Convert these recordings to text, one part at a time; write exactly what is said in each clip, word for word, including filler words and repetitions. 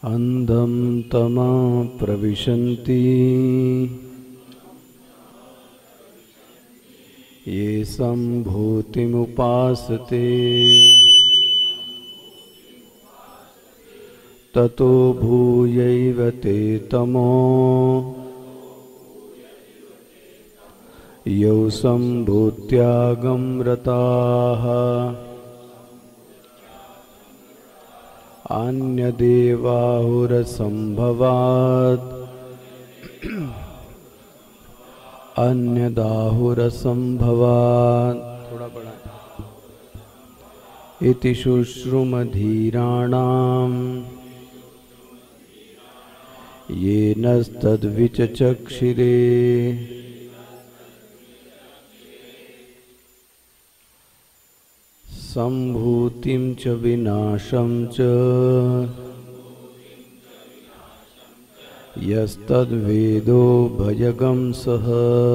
अंधं तमः प्रविशन्ति ये सम्भूतिमुपासते ततो भूयैव ते तमो यौ सम्भूत्यागं रताः अन्यदेवाहुरसम्भवात् अन्यदाहुरसम्भवात् थोड़ा बड़ा इति शुश्रुमधीराणाम् येनस्तद्विचचक्षिरे सम्भूतिं च विनाशं च यस्तद्वेदो भयगं सः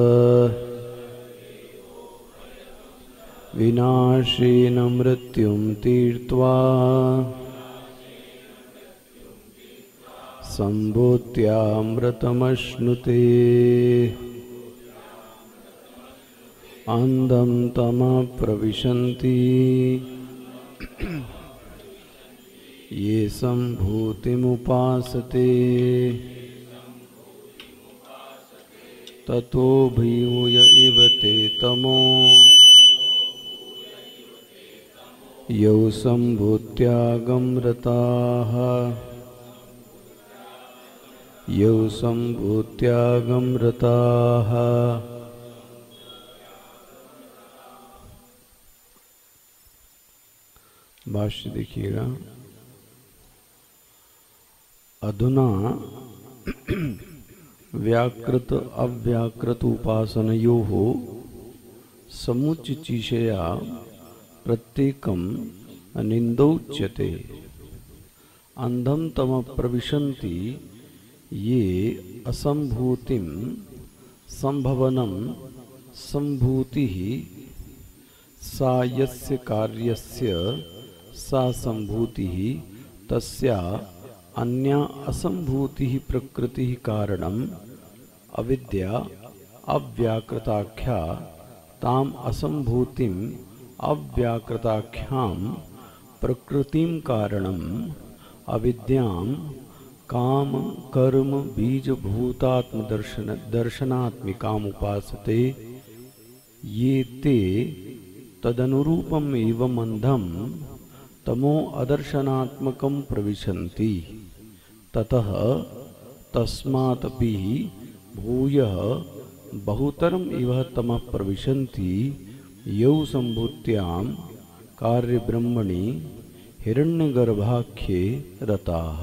विनाशेन मृत्युं तीर्त्वा सम्भूत्यामृतमश्नुते अंधं तमः प्रविशन्ति ये सम्भूतिमुपासते ततो भूय इव ते तमो यौ सम्भूत्यागं रताः यौ सम्भूत्यागं रताः। भाष्य देखिएगा। अधुना व्याकृत अव्याकृत उपासनयोः समुचिचिषया प्रत्येकं निंदोच्यते। अंधं तमः प्रविशन्ति ये असंभूतिं संभवनं संभूतिः सा यस्य कार्यस्य सा संभूतिः तस्या अन्या असंभूतिः प्रकृतिः कारणम् अविद्या अव्याकृताख्या ताम असंभूतिं अव्याकृताख्यां प्रकृतिं कारणम् अविद्यां काम कर्म बीज भूतात्म दर्शन दर्शनात्मिकाम् उपासते ये ते तदनुरूपम एवं अंधम तमो अदर्शनात्मकं प्रविशन्ति ततः तस्मादपि भूयः बहुतरम इव तमः प्रविशन्ति यौ सम्भूत्यां कार्यब्रह्मणि हिरण्यगर्भाख्ये रताः।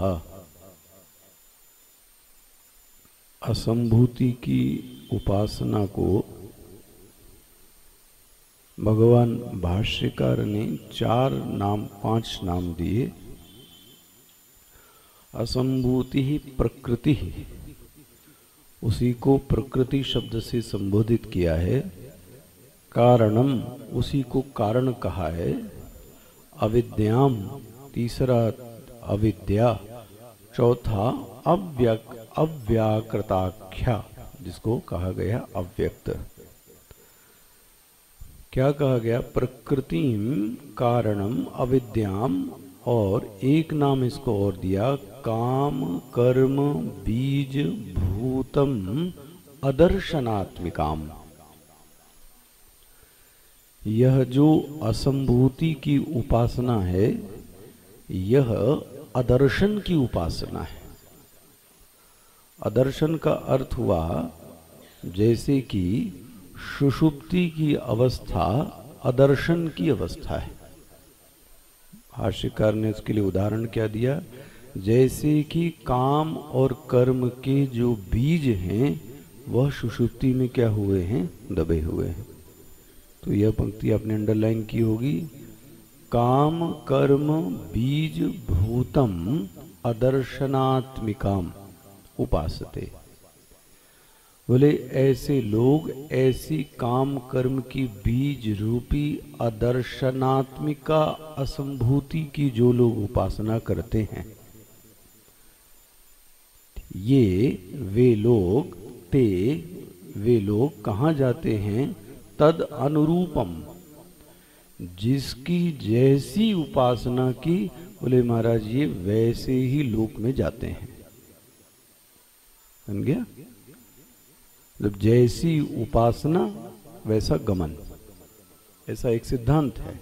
असंभूति की उपासना को भगवान भाष्यकार ने चार नाम पांच नाम दिए। असंभूति ही प्रकृति ही, उसी को प्रकृति शब्द से संबोधित किया है। कारणम, उसी को कारण कहा है। अविद्याम, तीसरा अविद्या। चौथा अव्या अव्याकृताख्या, जिसको कहा गया अव्यक्त। क्या कहा गया? प्रकृतिम कारणम अविद्याम, और एक नाम इसको और दिया काम कर्म बीज भूतम अदर्शनात्मिकाम। यह जो असंभूति की उपासना है यह अदर्शन की उपासना है। अदर्शन का अर्थ हुआ जैसे कि सुषुप्ति की अवस्था अदर्शन की अवस्था है। भाष्यकार ने इसके लिए उदाहरण क्या दिया? जैसे कि काम और कर्म के जो बीज हैं वह सुषुप्ति में क्या हुए हैं? दबे हुए हैं। तो यह पंक्ति आपने अंडरलाइन की होगी। काम कर्म बीज भूतम अदर्शनात्मिकाम उपासते। बोले ऐसे लोग ऐसी काम कर्म की बीज रूपी अदर्शनात्मिका असंभूति की जो लोग उपासना करते हैं, ये वे लोग, ते वे लोग कहाँ जाते हैं, तद अनुरूपम, जिसकी जैसी उपासना की, बोले महाराज ये वैसे ही लोक में जाते हैं। समझ गया? मतलब जैसी उपासना वैसा गमन, ऐसा एक सिद्धांत है।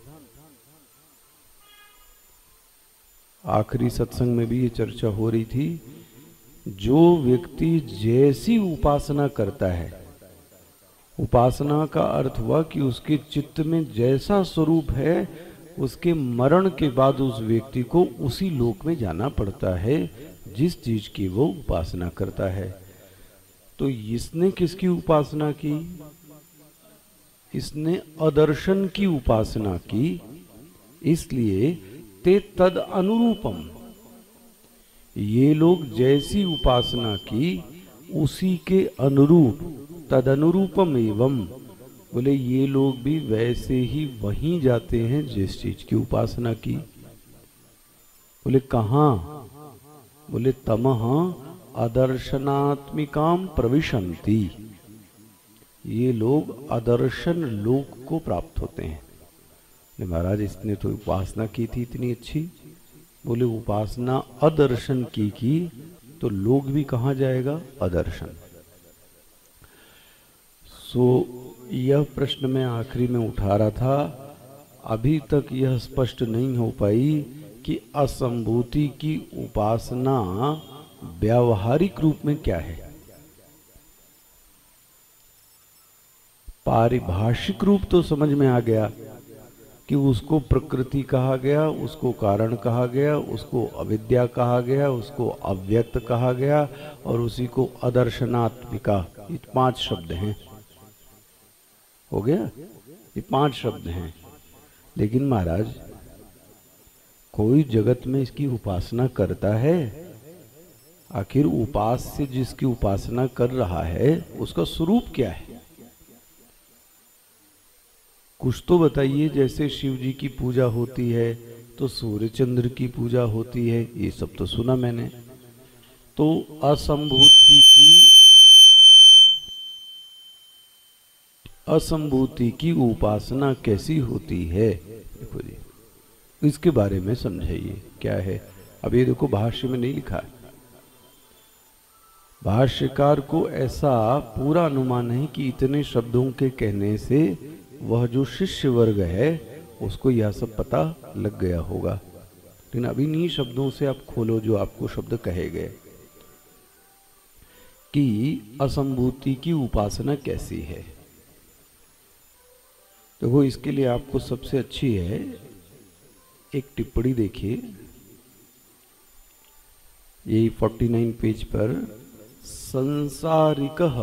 आखिरी सत्संग में भी ये चर्चा हो रही थी, जो व्यक्ति जैसी उपासना करता है, उपासना का अर्थ हुआ कि उसके चित्त में जैसा स्वरूप है, उसके मरण के बाद उस व्यक्ति को उसी लोक में जाना पड़ता है जिस चीज की वो उपासना करता है। तो इसने किसकी उपासना की? इसने अदर्शन की उपासना की, इसलिए ते तद अनुरूपम, ये लोग जैसी उपासना की उसी के अनुरूप, तद अनुरूपम एवं, बोले ये लोग भी वैसे ही वहीं जाते हैं जिस चीज की उपासना की। बोले कहाँ? बोले तमः अदर्शनात्मिकाम प्रविशन्ति, ये लोग अदर्शन लोक को प्राप्त होते हैं। महाराज इसने तो उपासना की थी इतनी अच्छी, बोले उपासना अदर्शन की की तो लोग भी कहाँ जाएगा? अदर्शन। सो यह प्रश्न मैं आखिरी में उठा रहा था, अभी तक यह स्पष्ट नहीं हो पाई कि असंभूति की उपासना व्यावहारिक रूप में क्या है। पारिभाषिक रूप तो समझ में आ गया कि उसको प्रकृति कहा गया, उसको कारण कहा गया, उसको अविद्या कहा गया, उसको अव्यक्त कहा गया, और उसी को अदर्शनात्मिका, ये पांच शब्द हैं। हो गया? ये पांच शब्द हैं। लेकिन महाराज कोई जगत में इसकी उपासना करता है? आखिर उपास्य जिसकी उपासना कर रहा है उसका स्वरूप क्या है? कुछ तो बताइए। जैसे शिव जी की पूजा होती है तो सूर्य चंद्र की पूजा होती है, ये सब तो सुना मैंने। तो असंभूति की असंभूति की उपासना कैसी होती है? देखो जी, इसके बारे में समझाइए क्या है। अब ये देखो भाष्य में नहीं लिखा है, भाष्यकार को ऐसा पूरा अनुमान है कि इतने शब्दों के कहने से वह जो शिष्य वर्ग है उसको यह सब पता लग गया होगा। लेकिन अभी इन्हीं शब्दों से आप खोलो जो आपको शब्द कहे गए कि असंभूति की उपासना कैसी है। देखो इसके लिए आपको सबसे अच्छी है एक टिप्पणी देखिए, यही उनचास पेज पर संसारिकः,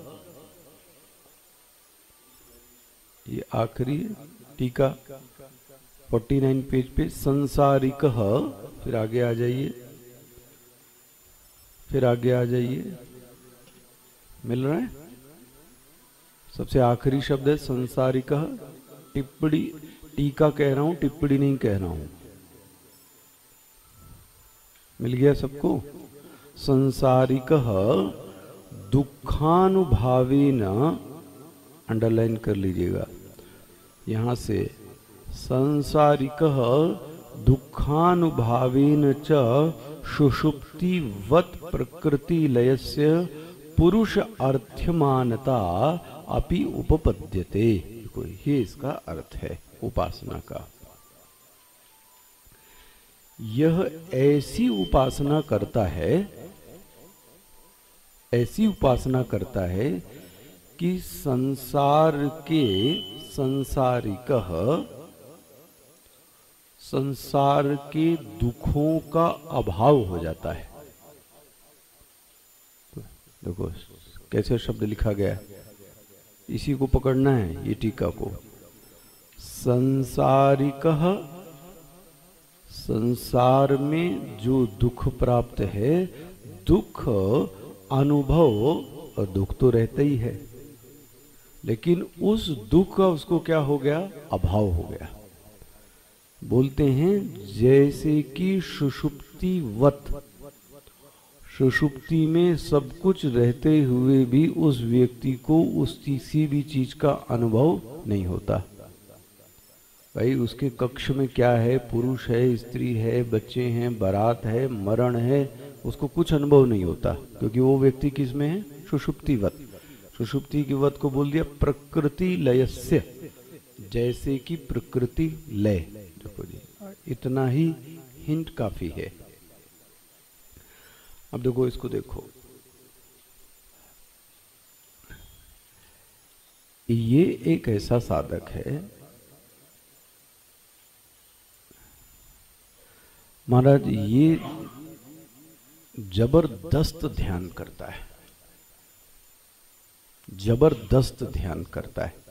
ये आखिरी टीका उनचास पेज पे, संसारिकः, फिर आगे आ जाइए, फिर आगे आ जाइए, मिल रहा है? सबसे आखिरी शब्द है संसारिकः। टिप्पणी, टीका कह रहा हूं, टिप्पणी नहीं कह रहा हूं। मिल गया सबको? संसारिकः दुखानुभावेन, अंडरलाइन कर लीजिएगा यहां से, संसारिकः दुखानुभावेन च सुषुप्तिवत् प्रकृति लयस्य पुरुष अर्थ्यमानता अपि उपपद्यते। ये इसका अर्थ है उपासना का। यह ऐसी उपासना करता है, ऐसी उपासना करता है कि संसार के संसारिकः, संसार के दुखों का अभाव हो जाता है। तो देखो कैसे शब्द लिखा गया, इसी को पकड़ना है ये टीका को। संसारिकः, संसार में जो दुख प्राप्त है, दुख अनुभव, और दुख तो रहता ही है, लेकिन उस दुख का उसको क्या हो गया? अभाव हो गया। बोलते हैं जैसे कि सुषुप्तिवत, सुषुप्ति में सब कुछ रहते हुए भी उस व्यक्ति को उस किसी भी चीज का अनुभव नहीं होता। भाई उसके कक्ष में क्या है, पुरुष है, स्त्री है, बच्चे हैं, बारात है, मरण है, उसको कुछ अनुभव नहीं होता, क्योंकि वो व्यक्ति किस में है, सुषुप्तिवत। सुषुप्ति की वत को बोल दिया प्रकृति लयस्य, जैसे कि प्रकृति लय। देखो जी, इतना ही हिंट काफी है। अब देखो इसको, देखो ये एक ऐसा साधक है महाराज, ये जबरदस्त ध्यान करता है, जबरदस्त ध्यान करता है।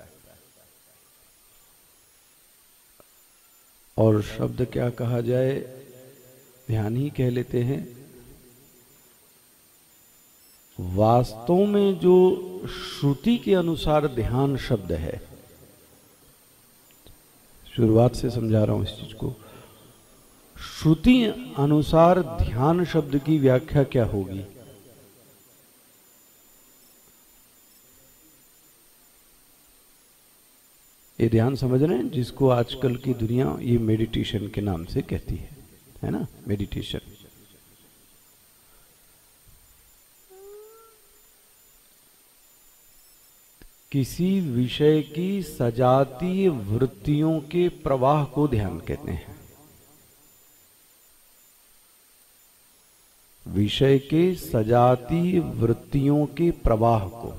और शब्द क्या कहा जाए, ध्यान ही कह लेते हैं। वास्तव में जो श्रुति के अनुसार ध्यान शब्द है, शुरुआत से समझा रहा हूं इस चीज को, श्रुति अनुसार ध्यान शब्द की व्याख्या क्या होगी? ये ध्यान समझ रहे हैं, जिसको आजकल की दुनिया ये मेडिटेशन के नाम से कहती है, है ना, मेडिटेशन। किसी विषय की सजातीय वृत्तियों के प्रवाह को ध्यान कहते हैं। विषय के सजातीय वृत्तियों के प्रवाह को,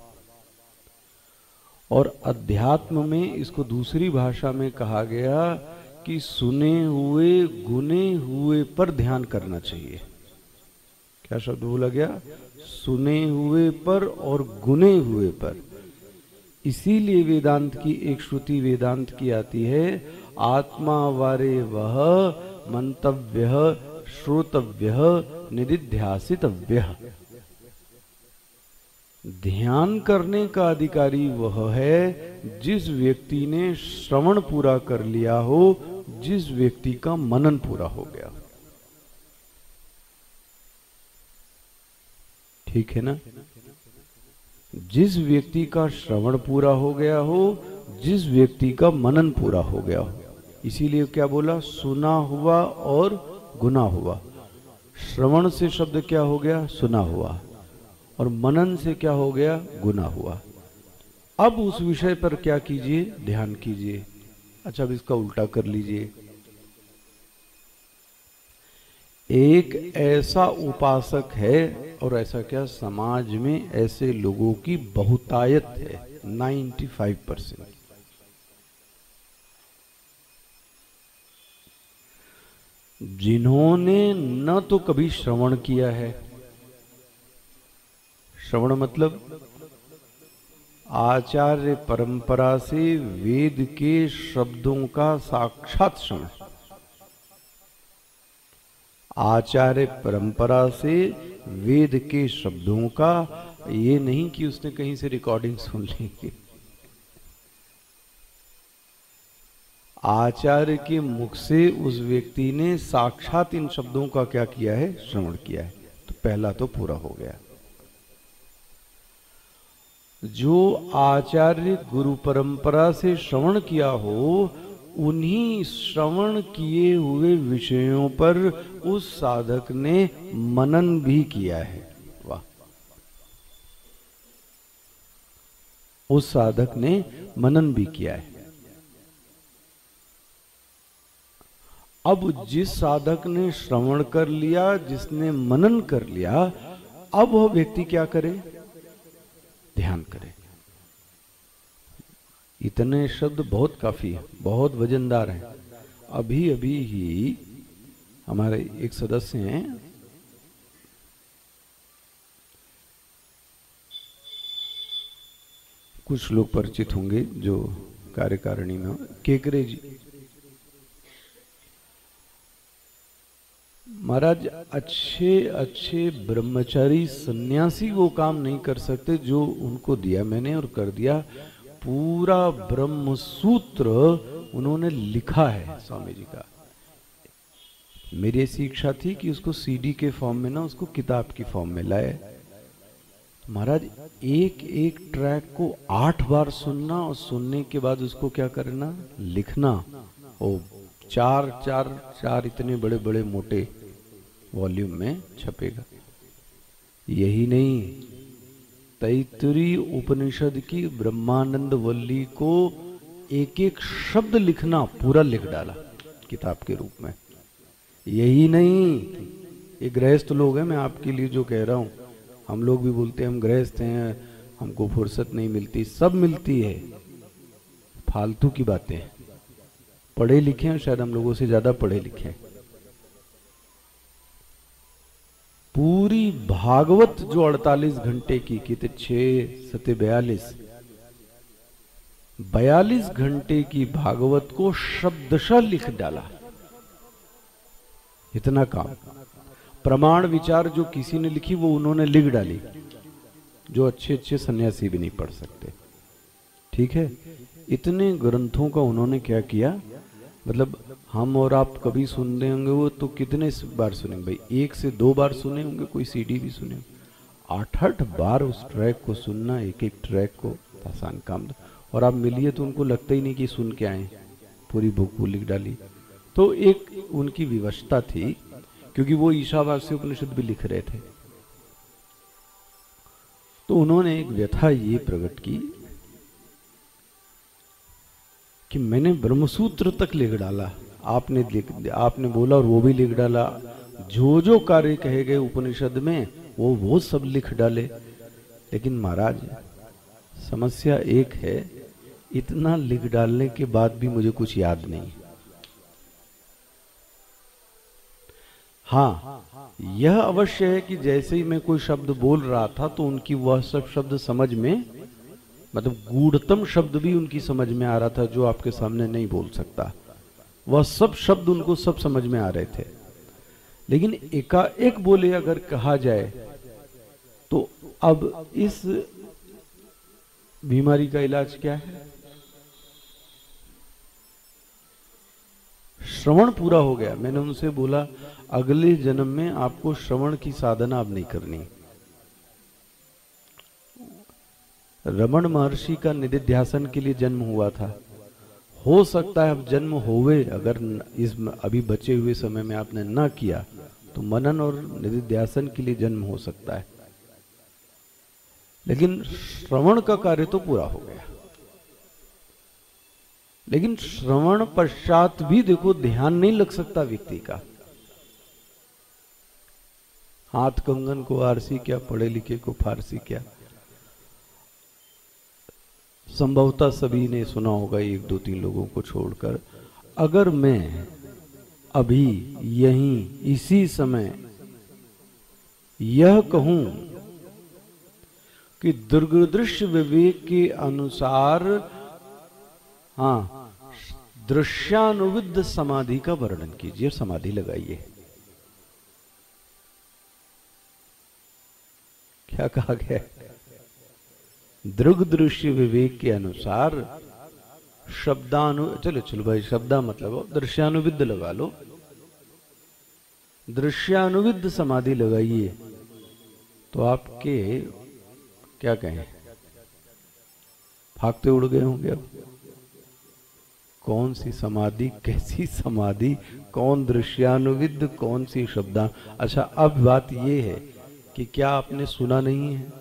और अध्यात्म में इसको दूसरी भाषा में कहा गया कि सुने हुए गुने हुए पर ध्यान करना चाहिए। क्या शब्द बोला गया? सुने हुए पर और गुने हुए पर। इसीलिए वेदांत की एक श्रुति वेदांत की आती है, आत्मा वारे वह मंतव्य श्रोतव्य निदिध्यासितव्य। ध्यान करने का अधिकारी वह है जिस व्यक्ति ने श्रवण पूरा कर लिया हो, जिस व्यक्ति का मनन पूरा हो गया। ठीक है ना? जिस व्यक्ति का श्रवण पूरा हो गया हो, जिस व्यक्ति का मनन पूरा हो गया हो। इसीलिए क्या बोला? सुना हुआ और गुना हुआ। श्रवण से शब्द क्या हो गया? सुना हुआ। और मनन से क्या हो गया? गुना हुआ। अब उस विषय पर क्या कीजिए? ध्यान कीजिए। अच्छा, अब इसका उल्टा कर लीजिए। एक ऐसा उपासक है, और ऐसा क्या, समाज में ऐसे लोगों की बहुतायत है, पचानवे परसेंट। जिन्होंने न तो कभी श्रवण किया है, श्रवण मतलब आचार्य परंपरा से वेद के शब्दों का साक्षात श्रवण, आचार्य परंपरा से वेद के शब्दों का, ये नहीं कि उसने कहीं से रिकॉर्डिंग सुन ली। आचार्य के मुख से उस व्यक्ति ने साक्षात इन शब्दों का क्या किया है? श्रवण किया है। तो पहला तो पूरा हो गया। जो आचार्य गुरु परंपरा से श्रवण किया हो, उन्हीं श्रवण किए हुए विषयों पर उस साधक ने मनन भी किया है। वाह! उस साधक ने मनन भी किया है। अब जिस साधक ने श्रवण कर लिया, जिसने मनन कर लिया, अब वह व्यक्ति क्या करे? ध्यान करे। इतने शब्द बहुत काफी है, बहुत वजनदार है। अभी अभी ही हमारे एक सदस्य हैं, कुछ लोग परिचित होंगे जो कार्यकारिणी में, केकरे जी। महाराज, अच्छे अच्छे ब्रह्मचारी सन्यासी वो काम नहीं कर सकते जो उनको दिया मैंने और कर दिया। पूरा ब्रह्म सूत्र उन्होंने लिखा है स्वामी जी का। मेरी ऐसी इच्छा थी कि उसको सीडी के फॉर्म में ना, उसको किताब की फॉर्म में लाए। महाराज एक एक ट्रैक को आठ बार सुनना और सुनने के बाद उसको क्या करना, लिखना। ओ चार चार चार इतने बड़े बड़े मोटे वॉल्यूम में छपेगा। यही नहीं, तैत्तिरीय उपनिषद की ब्रह्मानंद वल्ली को एक एक शब्द लिखना, पूरा लिख डाला किताब के रूप में। यही नहीं, ये गृहस्थ लोग हैं, मैं आपके लिए जो कह रहा हूं, हम लोग भी बोलते हैं हम गृहस्थ हैं, हमको फुर्सत नहीं मिलती। सब मिलती है, फालतू की बातें। पढ़े लिखे हैं, शायद हम लोगों से ज्यादा पढ़े लिखे हैं। पूरी भागवत जो अड़तालीस घंटे की की थी, छह सते बयालीस बयालीस घंटे की भागवत को शब्दशः लिख डाला। इतना काम। प्रमाण विचार जो किसी ने लिखी वो उन्होंने लिख डाली, जो अच्छे अच्छे सन्यासी भी नहीं पढ़ सकते। ठीक है, इतने ग्रंथों का उन्होंने क्या किया, मतलब हम और आप कभी सुन रहे होंगे वो तो कितने बार सुनेंगे भाई, एक से दो बार सुने होंगे, कोई सीडी भी सुने। आठ आठ बार उस ट्रैक को सुनना, एक एक ट्रैक को, आसान काम। और आप मिलिए तो उनको लगता ही नहीं कि सुन के आए, पूरी बुक को लिख डाली। तो एक उनकी विवशता थी, क्योंकि वो ईशावास्य उपनिषद भी लिख रहे थे। तो उन्होंने एक व्यथा ये प्रकट की कि मैंने ब्रह्मसूत्र तक लिख डाला, आपने लिख आपने बोला और वो भी लिख डाला, जो जो कार्य कहे गए उपनिषद में वो वो सब लिख डाले। लेकिन महाराज समस्या एक है, इतना लिख डालने के बाद भी मुझे कुछ याद नहीं। हाँ, यह अवश्य है कि जैसे ही मैं कोई शब्द बोल रहा था तो उनकी वह सब शब्द समझ में, मतलब गूढ़तम शब्द भी उनकी समझ में आ रहा था, जो आपके सामने नहीं बोल सकता। वह सब शब्द उनको सब समझ में आ रहे थे। लेकिन एकाएक बोले अगर कहा जाए तो अब इस बीमारी का इलाज क्या है? श्रवण पूरा हो गया। मैंने उनसे बोला अगले जन्म में आपको श्रवण की साधना अब नहीं करनी। रमण महर्षि का निधिध्यासन के लिए जन्म हुआ था, हो सकता है अब जन्म होवे, अगर इस अभी बचे हुए समय में आपने ना किया तो मनन और निधिध्यासन के लिए जन्म हो सकता है। लेकिन श्रवण का कार्य तो पूरा हो गया। लेकिन श्रवण पश्चात भी देखो ध्यान नहीं लग सकता व्यक्ति का। हाथ कंगन को आरसी क्या, पढ़े लिखे को फारसी क्या। संभवतः सभी ने सुना होगा, एक दो तीन लोगों को छोड़कर। अगर मैं अभी यहीं इसी समय यह कहूं कि दुर्गदृश्य विवेक के अनुसार, हाँ, दृश्यानुविद्ध समाधि का वर्णन कीजिए, समाधि लगाइए। क्या कहा गया? दृग दृश्य विवेक के अनुसार शब्दानु, चलो चलो भाई, शब्दा मतलब दृश्यानुविद्ध लगा लो, दृश्यानुविद्ध समाधि लगाइए तो आपके क्या कहें, भागते उड़ गए होंगे। अब कौन सी समाधि, कैसी समाधि, कौन दृश्यानुविद्ध, कौन सी शब्दा। अच्छा, अब बात यह है कि क्या आपने सुना नहीं है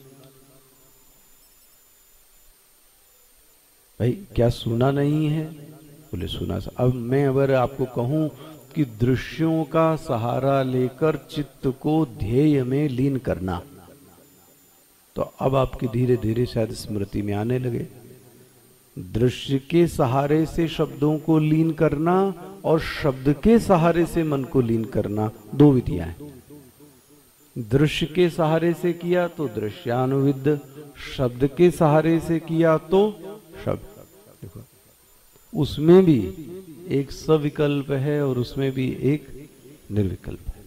भाई? क्या सुना नहीं है? बोले सुना। अब मैं अगर आपको कहूं कि दृश्यों का सहारा लेकर चित्त को ध्येय में लीन करना, तो अब आपकी धीरे धीरे शायद स्मृति में आने लगे। दृश्य के सहारे से शब्दों को लीन करना और शब्द के सहारे से मन को लीन करना, दो विधियां हैं। दृश्य के सहारे से किया तो दृश्यानुविद्ध, शब्द के सहारे से किया तो शब्द। देखो, उसमें भी एक सविकल्प है और उसमें भी एक निर्विकल्प है।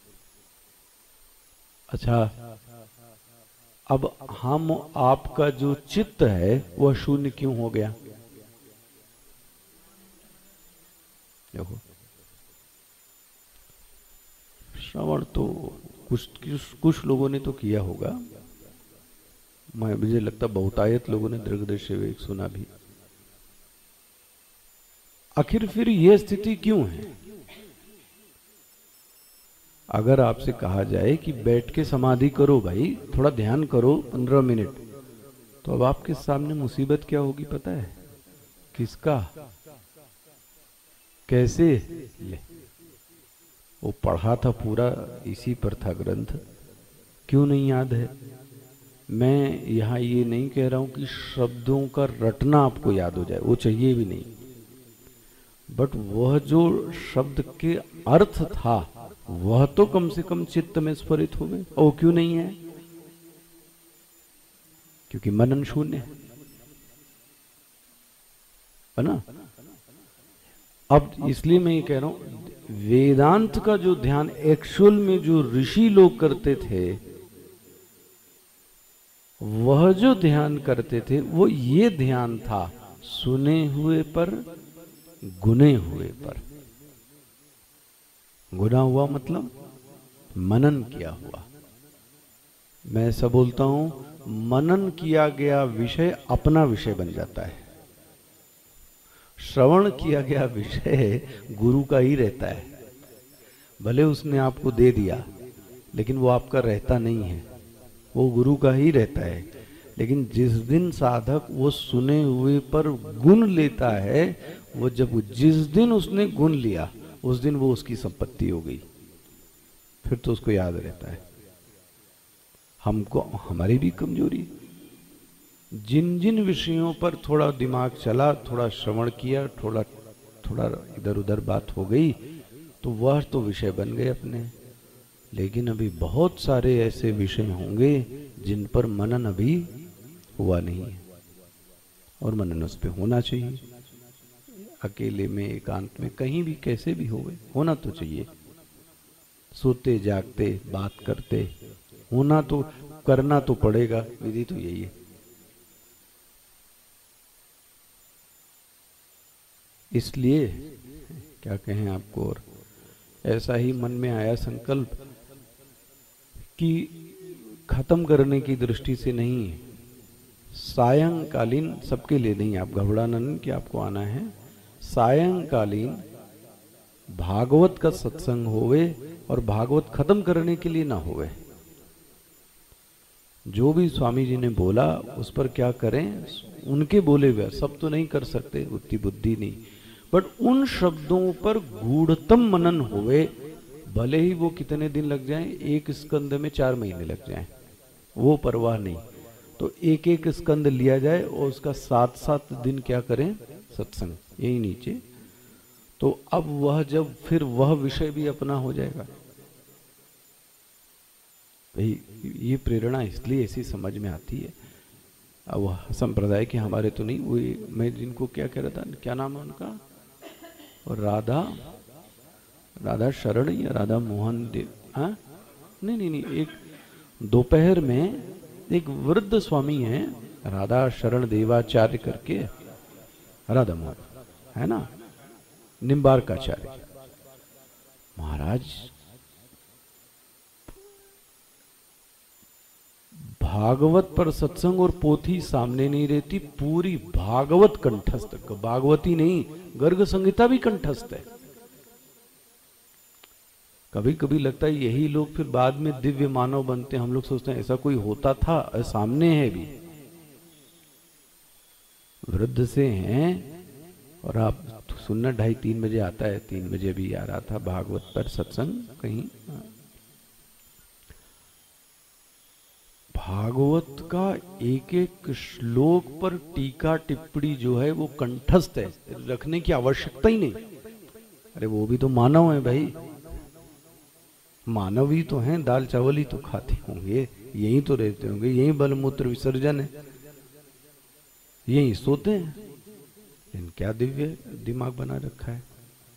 अच्छा, अब हम आपका जो चित्त है वह शून्य क्यों हो गया? देखो, श्रवण तो कुछ कुछ, कुछ लोगों ने तो किया होगा, मैं मुझे लगता बहुतायत लोगों ने दीर्घदर्शी विवेक सुना भी। आखिर फिर यह स्थिति क्यों है? अगर आपसे कहा जाए कि बैठ के समाधि करो भाई, थोड़ा ध्यान करो पंद्रह मिनट, तो अब आपके सामने मुसीबत क्या होगी पता है? किसका? कैसे? ले, वो पढ़ा था पूरा, इसी पर था ग्रंथ, क्यों नहीं याद है? मैं यहां ये नहीं कह रहा हूं कि शब्दों का रटना आपको याद हो जाए, वो चाहिए भी नहीं, बट वह जो शब्द के अर्थ था वह तो कम से कम चित्त में स्फुरित हो गए। ओ क्यों नहीं है? क्योंकि मनन शून्य है, है ना? अब इसलिए मैं ये कह रहा हूं, वेदांत का जो ध्यान एक्चुअल में जो ऋषि लोग करते थे, वह जो ध्यान करते थे वो ये ध्यान था, सुने हुए पर, गुने हुए पर। गुना हुआ मतलब मनन किया हुआ। मैं ऐसा बोलता हूं, मनन किया गया विषय अपना विषय बन जाता है, श्रवण किया गया विषय गुरु का ही रहता है। भले उसने आपको दे दिया, लेकिन वो आपका रहता नहीं है, वो गुरु का ही रहता है। लेकिन जिस दिन साधक वो सुने हुए पर गुण लेता है, वो जब जिस दिन उसने गुण लिया उस दिन वो उसकी संपत्ति हो गई, फिर तो उसको याद रहता है। हमको हमारी भी कमजोरी, जिन जिन विषयों पर थोड़ा दिमाग चला, थोड़ा श्रवण किया, थोड़ा थोड़ा इधर उधर बात हो गई, तो वह तो विषय बन गए अपने। लेकिन अभी बहुत सारे ऐसे विषय होंगे जिन पर मनन अभी हुआ नहीं है, और मनन उस पर होना चाहिए। अकेले में, एकांत में, कहीं भी, कैसे भी होवे, होना तो चाहिए। सोते जागते बात करते होना तो, करना तो पड़ेगा, विधि तो यही है। इसलिए क्या कहें आपको, और ऐसा ही मन में आया संकल्प कि खत्म करने की दृष्टि से नहीं, सायंकालीन, सबके लिए नहीं, आप घबराना नहीं कि आपको आना है, सायंकालीन भागवत का सत्संग होवे, और भागवत खत्म करने के लिए ना होवे। जो भी स्वामी जी ने बोला उस पर क्या करें, उनके बोले हुए, सब तो नहीं कर सकते, उतनी बुद्धि नहीं, बट उन शब्दों पर गूढ़तम मनन होवे, भले ही वो कितने दिन लग जाएं, एक स्कंद में चार महीने लग जाएं, वो परवाह नहीं। तो एक एक स्कंद लिया जाए और उसका सात सात दिन क्या करें, सत्संग, यही नीचे। तो अब वह जब फिर वह विषय भी अपना हो जाएगा। भाई ये प्रेरणा इसलिए ऐसी समझ में आती है। अब वह संप्रदाय के हमारे तो नहीं, वो मैं जिनको क्या कह रहा था, क्या नाम है उनका, और राधा राधा शरण या राधा मोहन देव, हाँ नहीं नहीं नहीं, एक दोपहर में एक वृद्ध स्वामी हैं, राधा शरण देवाचार्य करके, राधा मोहन है ना, निम्बारकाचार्य महाराज, भागवत पर सत्संग और पोथी सामने नहीं रहती, पूरी भागवत कंठस्थ, भागवती नहीं, गर्ग संहिता भी कंठस्थ है। कभी कभी लगता है यही लोग फिर बाद में दिव्य मानव बनते हैं। हम लोग सोचते हैं ऐसा कोई होता था, सामने है भी, वृद्ध से हैं, और आप सुनना, ढाई तीन बजे आता है, तीन बजे भी आ रहा था भागवत पर सत्संग कहीं। भागवत का एक एक श्लोक पर टीका टिप्पणी जो है वो कंठस्थ है, रखने की आवश्यकता ही नहीं। अरे वो भी तो मानव है भाई, मानव ही तो हैं, दाल चावल ही तो खाते होंगे, यही तो रहते होंगे, यही बलमूत्र विसर्जन है, यही सोते हैं। इन क्या दिव्य दिमाग बना रखा है,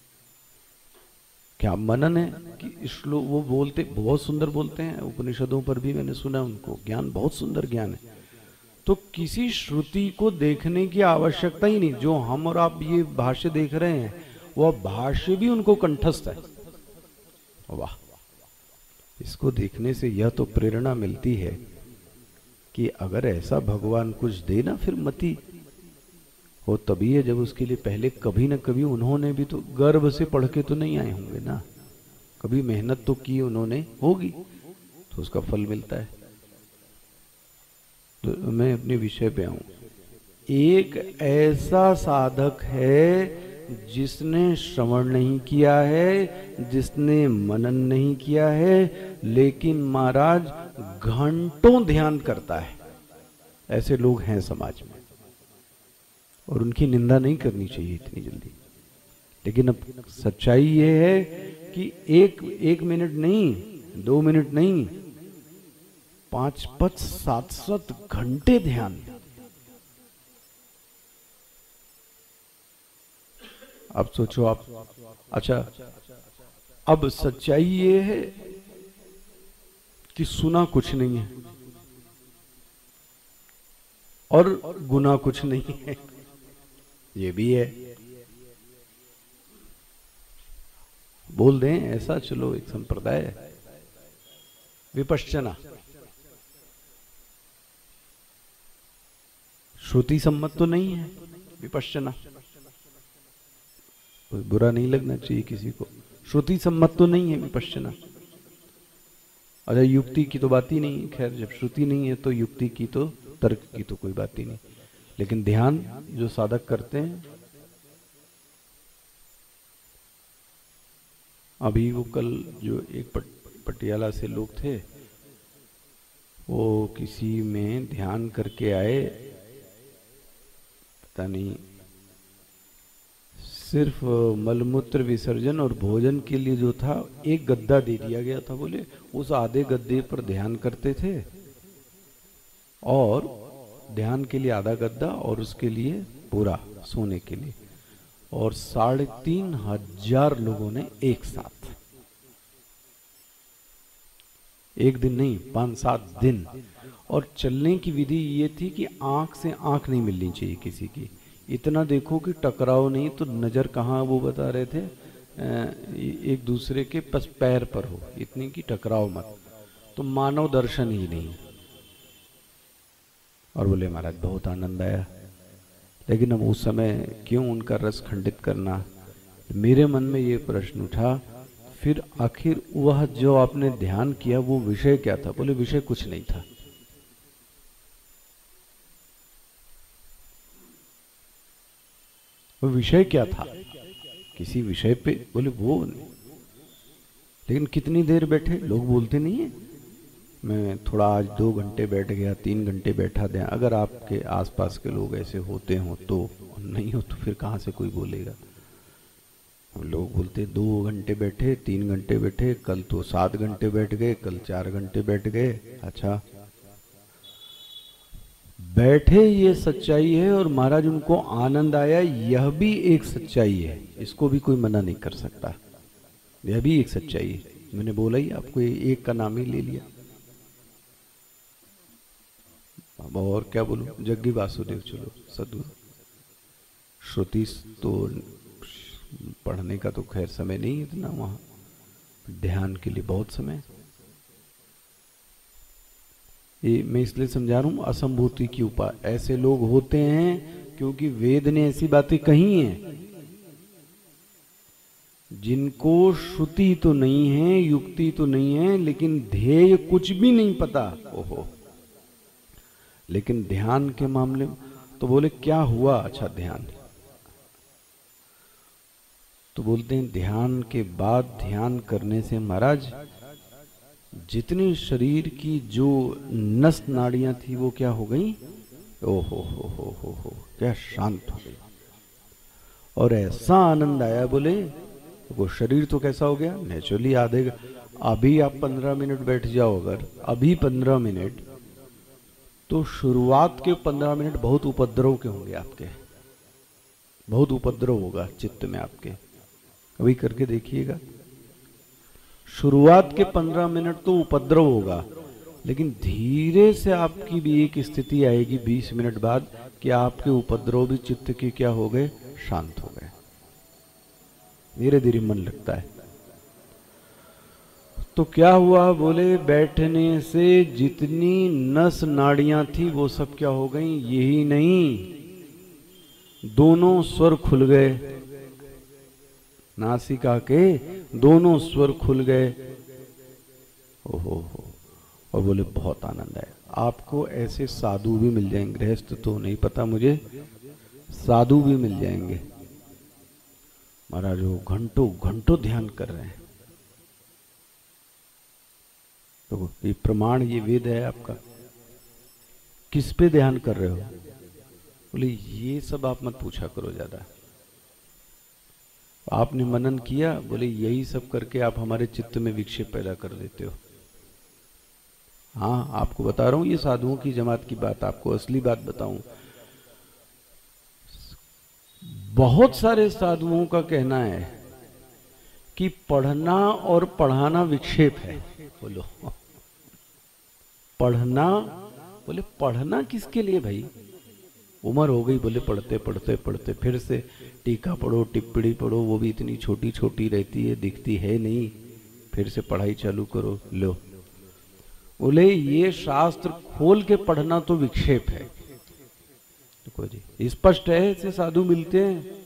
क्या मनन है कि श्लोक वो बोलते, बहुत सुंदर बोलते हैं, उपनिषदों पर भी मैंने सुना उनको, ज्ञान बहुत सुंदर ज्ञान है। तो किसी श्रुति को देखने की आवश्यकता ही नहीं। जो हम और आप ये भाष्य देख रहे हैं, वह भाष्य भी उनको कंठस्थ है। वाह, इसको देखने से यह तो प्रेरणा मिलती है कि अगर ऐसा भगवान कुछ दे ना, फिर मति हो तभी है जब उसके लिए पहले कभी ना कभी उन्होंने भी तो गर्भ से पढ़ के तो नहीं आए होंगे ना, कभी मेहनत तो की उन्होंने होगी, तो उसका फल मिलता है। तो मैं अपने विषय पे आऊं। एक ऐसा साधक है जिसने श्रवण नहीं किया है, जिसने मनन नहीं किया है, लेकिन महाराज घंटों ध्यान करता है। ऐसे लोग हैं समाज में और उनकी निंदा नहीं करनी चाहिए इतनी जल्दी। लेकिन अब सच्चाई ये है कि एक एक मिनट नहीं, दो मिनट नहीं, पांच पांच सात सात घंटे ध्यान। अब सोचो आप, अच्छा अब सच्चाई ये है कि सुना कुछ नहीं है और गुना कुछ नहीं है, ये भी है। बोल दें ऐसा, चलो एक संप्रदाय है विपश्चना, श्रुति सम्मत तो नहीं है विपश्चना, बुरा नहीं लगना चाहिए किसी को, श्रुति सम्मत तो नहीं है विपश्चना। अच्छा युक्ति की तो बात ही नहीं है, खैर जब श्रुति नहीं है तो युक्ति की तो, तर्क की तो कोई बात ही नहीं। लेकिन ध्यान जो साधक करते हैं, अभी वो कल जो एक पट, पटियाला से लोग थे, वो किसी में ध्यान करके आए, पता नहीं सिर्फ मलमूत्र विसर्जन और भोजन के लिए जो था एक गद्दा दे दिया गया था। बोले उस आधे गद्दे पर ध्यान करते थे और ध्यान के लिए आधा गद्दा और उसके लिए पूरा सोने के लिए, और साढ़े तीन हजार लोगों ने एक साथ, एक दिन नहीं पांच सात दिन। और चलने की विधि ये थी कि आंख से आंख नहीं मिलनी चाहिए किसी की, इतना देखो कि टकराव नहीं, तो नजर कहाँ, वो बता रहे थे एक दूसरे के बस पैर पर हो, इतनी की टकराव मत, तो मानव दर्शन ही नहीं। और बोले महाराज बहुत आनंद आया, लेकिन अब उस समय क्यों उनका रस खंडित करना। मेरे मन में ये प्रश्न उठा, फिर आखिर वह जो आपने ध्यान किया वो विषय क्या था। बोले विषय कुछ नहीं था। वो विषय क्या था, किसी विषय पे, बोले वो नहीं। लेकिन कितनी देर बैठे, लोग बोलते नहीं है मैं थोड़ा आज दो घंटे बैठ गया, तीन घंटे बैठा दे। अगर आपके आसपास के लोग ऐसे होते हो तो, नहीं हो तो फिर कहाँ से कोई बोलेगा। लोग बोलते दो घंटे बैठे, तीन घंटे बैठे, कल तो सात घंटे बैठ गए, कल चार घंटे बैठ गए। अच्छा बैठे ये सच्चाई है, और महाराज उनको आनंद आया, यह भी एक सच्चाई है, इसको भी कोई मना नहीं कर सकता, यह भी एक सच्चाई है। मैंने बोला ही आपको, एक का नाम ही ले लिया। अब और क्या बोलूं, जग्गी वासुदेव, चलो सदगुरु। श्रुति तो पढ़ने का तो खैर समय नहीं इतना, वहां ध्यान के लिए बहुत समय। ये मैं इसलिए समझा रहा हूं, असंभूति की उपाय। ऐसे लोग होते हैं क्योंकि वेद ने ऐसी बातें कही हैं जिनको श्रुति तो नहीं है, युक्ति तो नहीं है, लेकिन ध्येय कुछ भी नहीं पता। ओहो, लेकिन ध्यान के मामले में तो बोले क्या हुआ। अच्छा ध्यान, तो बोलते हैं ध्यान के बाद, ध्यान करने से महाराज जितनी शरीर की जो नस नाड़ियां थी वो क्या हो गई, ओ हो हो हो हो हो क्या शांत हो गई, और ऐसा आनंद आया। बोले वो शरीर तो कैसा हो गया, नेचुरली आधे। अभी आप पंद्रह मिनट बैठ जाओ, अगर अभी पंद्रह मिनट, तो शुरुआत के पंद्रह मिनट बहुत उपद्रव के होंगे आपके, बहुत उपद्रव होगा चित्त में आपके। कभी करके देखिएगा, शुरुआत के पंद्रह मिनट तो उपद्रव होगा, लेकिन धीरे से आपकी भी एक स्थिति आएगी बीस मिनट बाद कि आपके उपद्रव भी चित्त के क्या हो गए, शांत हो गए, धीरे धीरे मन लगता है। तो क्या हुआ? बोले बैठने से जितनी नस नाड़ियां थी वो सब क्या हो गई? यही नहीं, दोनों स्वर खुल गए, नासिका के दोनों स्वर खुल गए। ओहो हो। और बोले बहुत आनंद है। आपको ऐसे साधु भी मिल जाएंगे, गृहस्थ तो नहीं पता मुझे, साधु भी मिल जाएंगे महाराज, वो घंटों घंटों ध्यान कर रहे हैं। तो ये प्रमाण, ये वेद है आपका। किस पे ध्यान कर रहे हो? बोले ये सब आप मत पूछा करो ज्यादा। आपने मनन किया? बोले यही सब करके आप हमारे चित्त में विक्षेप पैदा कर देते हो। हाँ, आपको बता रहा हूं, ये साधुओं की जमात की बात, आपको असली बात बताऊं। बहुत सारे साधुओं का कहना है कि पढ़ना और पढ़ाना विक्षेप है। बोलो पढ़ना, बोले पढ़ना किसके लिए भाई? उम्र हो गई, बोले पढ़ते पढ़ते पढ़ते फिर से टीका पढ़ो, टिप्पणी पढ़ो, वो भी इतनी छोटी छोटी रहती है, दिखती है नहीं, फिर से पढ़ाई चालू करो। लो, बोले ये शास्त्र खोल के पढ़ना तो विक्षेप है। देखो जी, स्पष्ट है, ऐसे साधु मिलते हैं,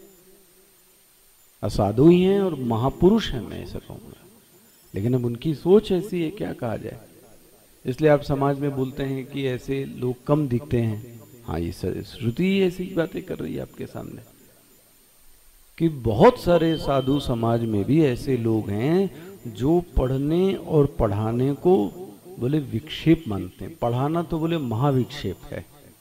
असाधु ही हैं और महापुरुष हैं, मैं ऐसा कहूंगा। लेकिन अब उनकी सोच ऐसी है, क्या कहा जाए। इसलिए आप समाज में बोलते हैं कि ऐसे लोग कम दिखते हैं। हाँ, ये श्रुति ऐसी बातें कर रही है आपके सामने कि बहुत सारे साधु समाज में भी ऐसे लोग हैं जो पढ़ने और पढ़ाने को बोले विक्षेप मानते हैं। पढ़ाना तो बोले महाविक्षेप है।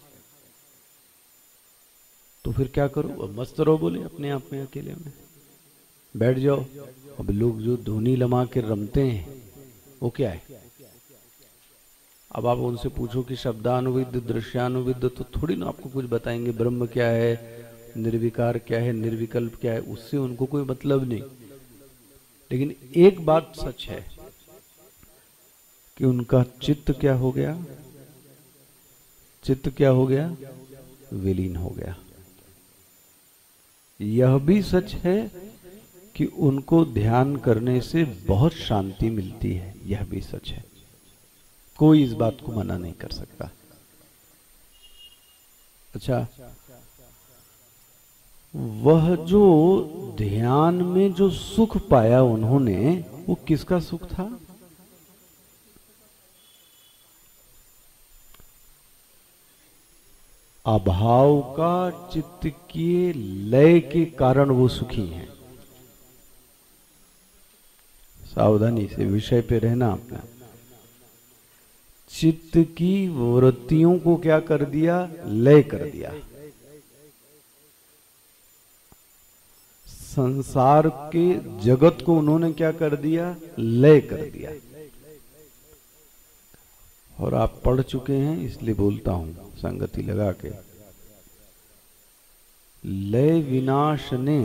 तो फिर क्या करो? अब मस्त रहो, बोले अपने आप में, अकेले में बैठ जाओ। अब लोग जो धोनी लमा के रमते हैं वो क्या है? अब आप उनसे पूछो कि शब्दानुविद, दृश्यानुविद, तो थोड़ी ना आपको कुछ बताएंगे। ब्रह्म क्या है, निर्विकार क्या है, निर्विकल्प क्या है, उससे उनको कोई मतलब नहीं। लेकिन एक बात सच है कि उनका चित्त क्या हो गया? चित्त क्या हो गया? विलीन हो गया। यह भी सच है कि उनको ध्यान करने से बहुत शांति मिलती है। यह भी सच है, कोई इस बात को मना नहीं कर सकता। अच्छा, वह जो ध्यान में जो सुख पाया उन्होंने, वो किसका सुख था? अभाव का चित्त के लय के कारण वो सुखी हैं। सावधानी से विषय पे रहना अपना। चित्त की वृत्तियों को क्या कर दिया? लय कर दिया। संसार के जगत को उन्होंने क्या कर दिया? लय कर दिया। और आप पढ़ चुके हैं इसलिए बोलता हूं संगति लगा के। लय विनाश ने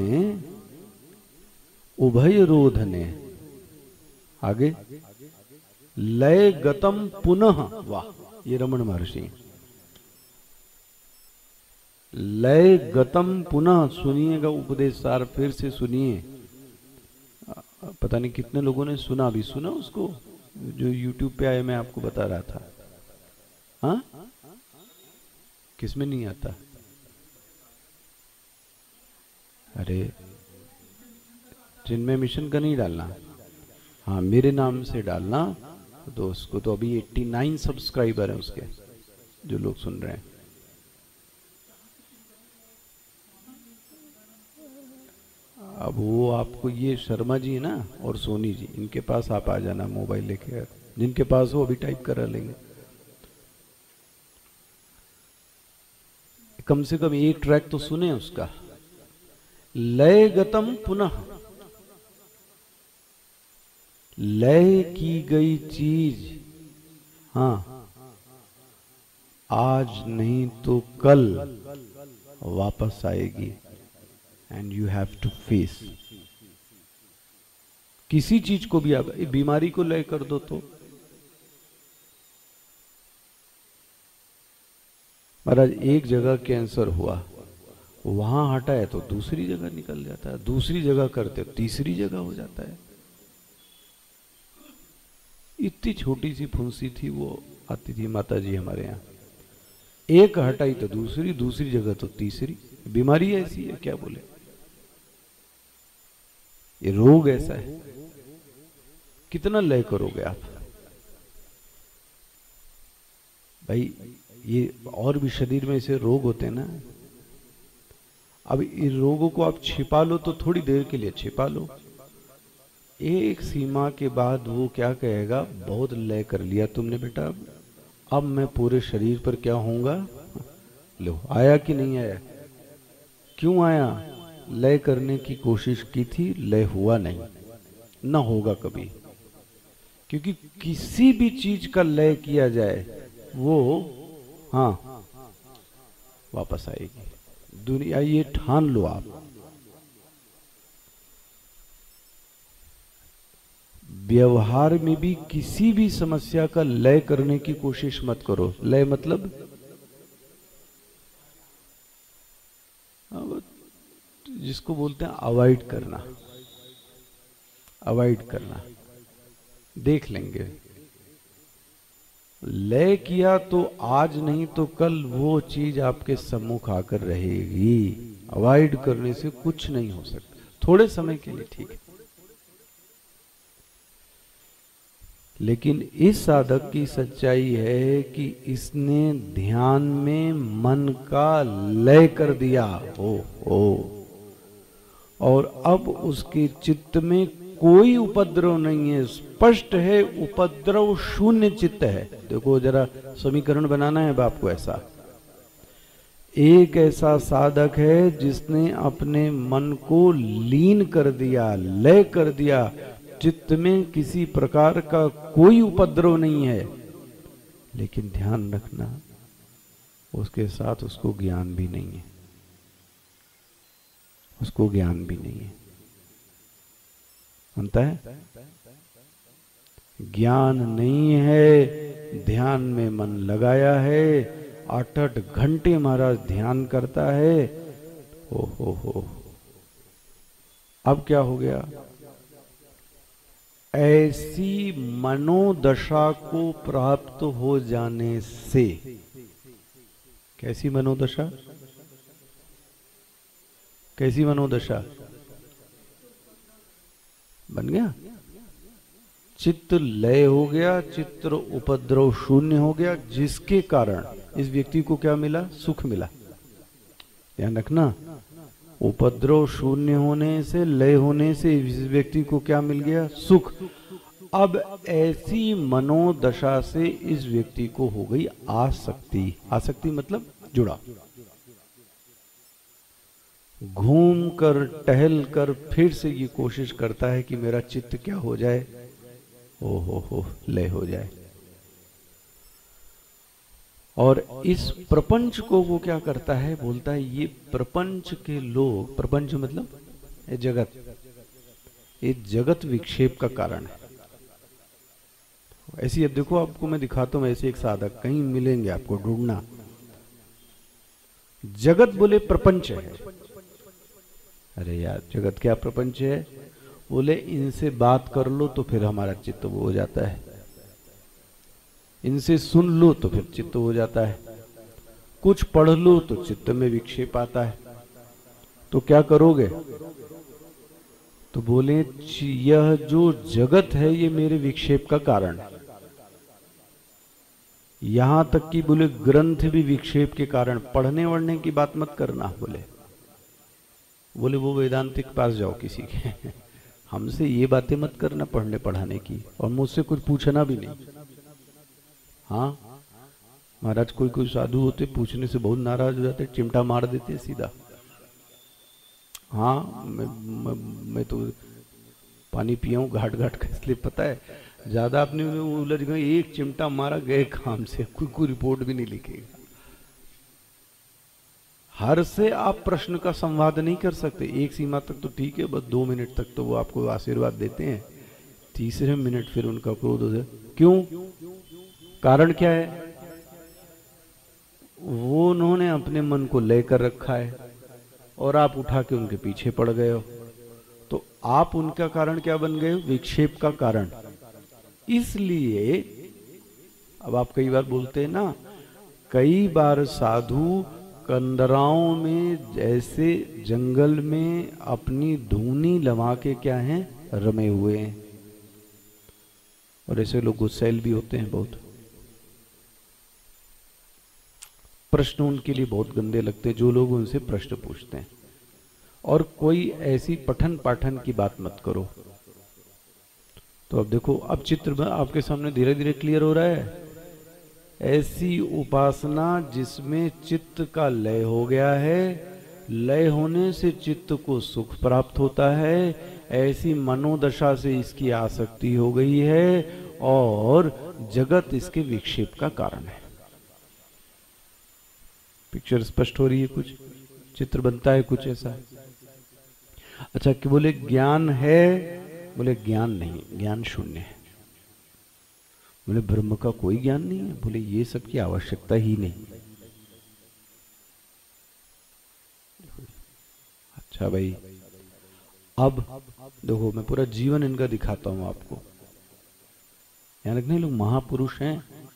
उभय रोध ने, आगे लय गतम पुनः, वाह, ये रमण महर्षि। लय गतम पुनः, सुनिएगा उपदेश सार, फिर से सुनिए। पता नहीं कितने लोगों ने सुना, भी सुना उसको जो यूट्यूब पे आए, मैं आपको बता रहा था। हाँ, किसमें नहीं आता? अरे चिन्मय मिशन का नहीं डालना, हाँ मेरे नाम से डालना। तो उसको तो अभी नवासी सब्सक्राइबर हैं उसके, जो लोग सुन रहे हैं। अब वो आपको, ये शर्मा जी है ना और सोनी जी, इनके पास आप आ जाना मोबाइल लेके, जिनके पास हो अभी टाइप करा लेंगे। कम से कम एक ट्रैक तो सुने उसका। लय गतम पुनः, लय की गई चीज, हाँ, आज नहीं तो कल वापस आएगी। And you have to face. किसी चीज को भी, आप बीमारी को लय कर दो तो, महाराज एक जगह कैंसर हुआ, वहां हटा है तो दूसरी जगह निकल जाता है, दूसरी जगह करते तीसरी जगह हो जाता है। इतनी छोटी सी फुंसी थी, वो आती थी माता जी हमारे यहाँ, एक हटाई तो दूसरी, दूसरी जगह तो तीसरी। बीमारी ऐसी है, क्या बोले, ये रोग ऐसा है। कितना लय करोगे आप भाई, ये और भी शरीर में ऐसे रोग होते हैं ना। अब इन रोगों को आप छिपा लो तो थोड़ी देर के लिए छिपा लो, एक सीमा के बाद वो क्या कहेगा, बहुत लय कर लिया तुमने बेटा, अब मैं पूरे शरीर पर क्या होऊंगा। लो, आया कि नहीं आया? क्यों आया? लय करने की कोशिश की थी, लय हुआ नहीं, ना होगा कभी। क्योंकि किसी भी चीज का लय किया जाए वो हाँ वापस आएगी। दुनिया ये ठान लो आप, व्यवहार में भी किसी भी समस्या का लय करने की कोशिश मत करो। लय मतलब जिसको बोलते हैं अवॉइड करना, अवॉइड करना। देख लेंगे, लय किया तो आज नहीं तो कल वो चीज आपके सम्मुख आकर रहेगी। अवॉइड करने से कुछ नहीं हो सकता, थोड़े समय के लिए ठीक है, लेकिन इस साधक की सच्चाई है कि इसने ध्यान में मन का लय कर दिया हो हो और अब उसके चित्त में कोई उपद्रव नहीं है, स्पष्ट है, उपद्रव शून्य चित्त है। देखो जरा समीकरण बनाना है बाप को ऐसा। एक ऐसा साधक है जिसने अपने मन को लीन कर दिया, लय कर दिया, चित्त में किसी प्रकार का कोई उपद्रव नहीं है। लेकिन ध्यान रखना, उसके साथ उसको ज्ञान भी नहीं है, उसको ज्ञान भी नहीं है। बनता है, ज्ञान नहीं है, ध्यान में मन लगाया है, आठ आठ घंटे महाराज ध्यान करता है। हो हो हो अब क्या हो गया? ऐसी मनोदशा को प्राप्त हो जाने से, कैसी मनोदशा, कैसी मनोदशा बन गया? चित्त लय हो गया, चित्त उपद्रव शून्य हो गया, जिसके कारण इस व्यक्ति को क्या मिला? सुख मिला। ध्यान रखना, उपद्रव शून्य होने से, लय होने से इस व्यक्ति को क्या मिल गया? सुख। अब ऐसी मनोदशा से इस व्यक्ति को हो गई आसक्ति। आसक्ति मतलब जुड़ा, घूम कर टहल कर फिर से ये कोशिश करता है कि मेरा चित्त क्या हो जाए, ओ हो हो लय हो जाए। और इस प्रपंच को वो क्या करता है, बोलता है ये प्रपंच के लोग, प्रपंच मतलब ये जगत, ये जगत विक्षेप का कारण है। ऐसी अब देखो, आपको मैं दिखाता हूं, ऐसे एक साधक कहीं मिलेंगे आपको, ढूंढना। जगत बोले प्रपंच है। अरे यार जगत क्या प्रपंच है? बोले इनसे बात कर लो तो फिर हमारा चित्त वो हो जाता है, इनसे सुन लो तो फिर चित्त हो जाता है, कुछ पढ़ लो तो चित्त में विक्षेप आता है, तो क्या करोगे? तो बोले यह जो जगत है ये मेरे विक्षेप का कारण, यहां तक कि बोले ग्रंथ भी विक्षेप के कारण। पढ़ने वढ़ने की बात मत करना, बोले बोले वो वेदांतिक पास जाओ किसी के हमसे ये बातें मत करना पढ़ने पढ़ाने की, और मुझसे कुछ पूछना भी नहीं। हाँ महाराज, कोई कोई साधु होते पूछने से बहुत नाराज हो जाते, चिमटा मार देते सीधा। हाँ मैं, मैं, मैं तो पानी पिया हूँ घाट घाट का, इसलिए पता है ज्यादा अपने उलझ गए, एक चिमटा मारा गए काम से, कोई कोई रिपोर्ट भी नहीं लिखेगा। हर से आप प्रश्न का संवाद नहीं कर सकते, एक सीमा तक तो ठीक है, बस दो मिनट तक तो वो आपको आशीर्वाद देते हैं, तीसरे मिनट फिर उनका क्रोध हो जाए। क्यों? कारण क्या है? वो उन्होंने अपने मन को लेकर रखा है और आप उठा के उनके पीछे पड़ गए हो, तो आप उनका कारण क्या बन गए? विक्षेप का कारण। इसलिए अब आप कई बार बोलते हैं ना, कई बार साधु कंदराओं में जैसे जंगल में अपनी धूनी लगा के क्या हैं, रमे हुए हैं। और ऐसे लोग गुस्सैल भी होते हैं बहुत। प्रश्न उनके लिए बहुत गंदे लगते हैं जो लोग उनसे प्रश्न पूछते हैं। और कोई ऐसी पठन पाठन की बात मत करो। तो अब देखो, अब चित्र में आपके सामने धीरे धीरे क्लियर हो रहा है। ऐसी उपासना जिसमें चित्त का लय हो गया है, लय होने से चित्त को सुख प्राप्त होता है, ऐसी मनोदशा से इसकी आसक्ति हो गई है और जगत इसके विक्षेप का कारण है। पिक्चर स्पष्ट हो रही है? कुछ चित्र बनता है कुछ ऐसा। अच्छा, कि बोले ज्ञान है, बोले ज्ञान नहीं, ज्ञान शून्य है। बोले ब्रह्म का कोई ज्ञान नहीं है, बोले ये सब की आवश्यकता ही नहीं। अच्छा भाई, अब देखो मैं पूरा जीवन इनका दिखाता हूं आपको। यानी रखने लोग महापुरुष हैं,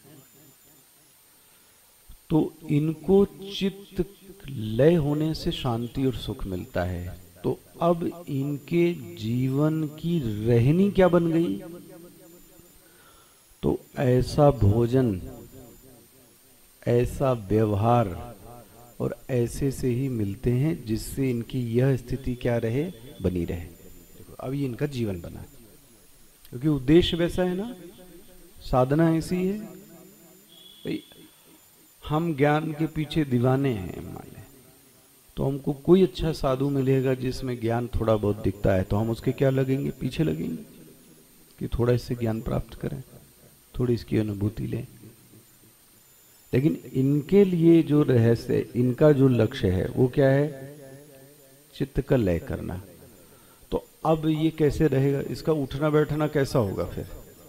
तो इनको चित्त लय होने से शांति और सुख मिलता है। तो अब इनके जीवन की रहनी क्या बन गई? तो ऐसा भोजन, ऐसा व्यवहार और ऐसे से ही मिलते हैं जिससे इनकी यह स्थिति क्या रहे, बनी रहे। देखो अब ये इनका जीवन बना, क्योंकि उद्देश्य वैसा है ना, साधना ऐसी है। भाई हम ज्ञान के पीछे दीवाने हैं माने, तो हमको कोई अच्छा साधु मिलेगा जिसमें ज्ञान थोड़ा बहुत दिखता है तो हम उसके क्या लगेंगे, पीछे लगेंगे कि थोड़ा इससे ज्ञान प्राप्त करें, थोड़ी इसकी अनुभूति लें। लेकिन इनके लिए जो रहस्य, इनका जो लक्ष्य है वो क्या है, चित्त का लय करना। तो अब ये कैसे रहेगा, इसका उठना बैठना कैसा होगा? फिर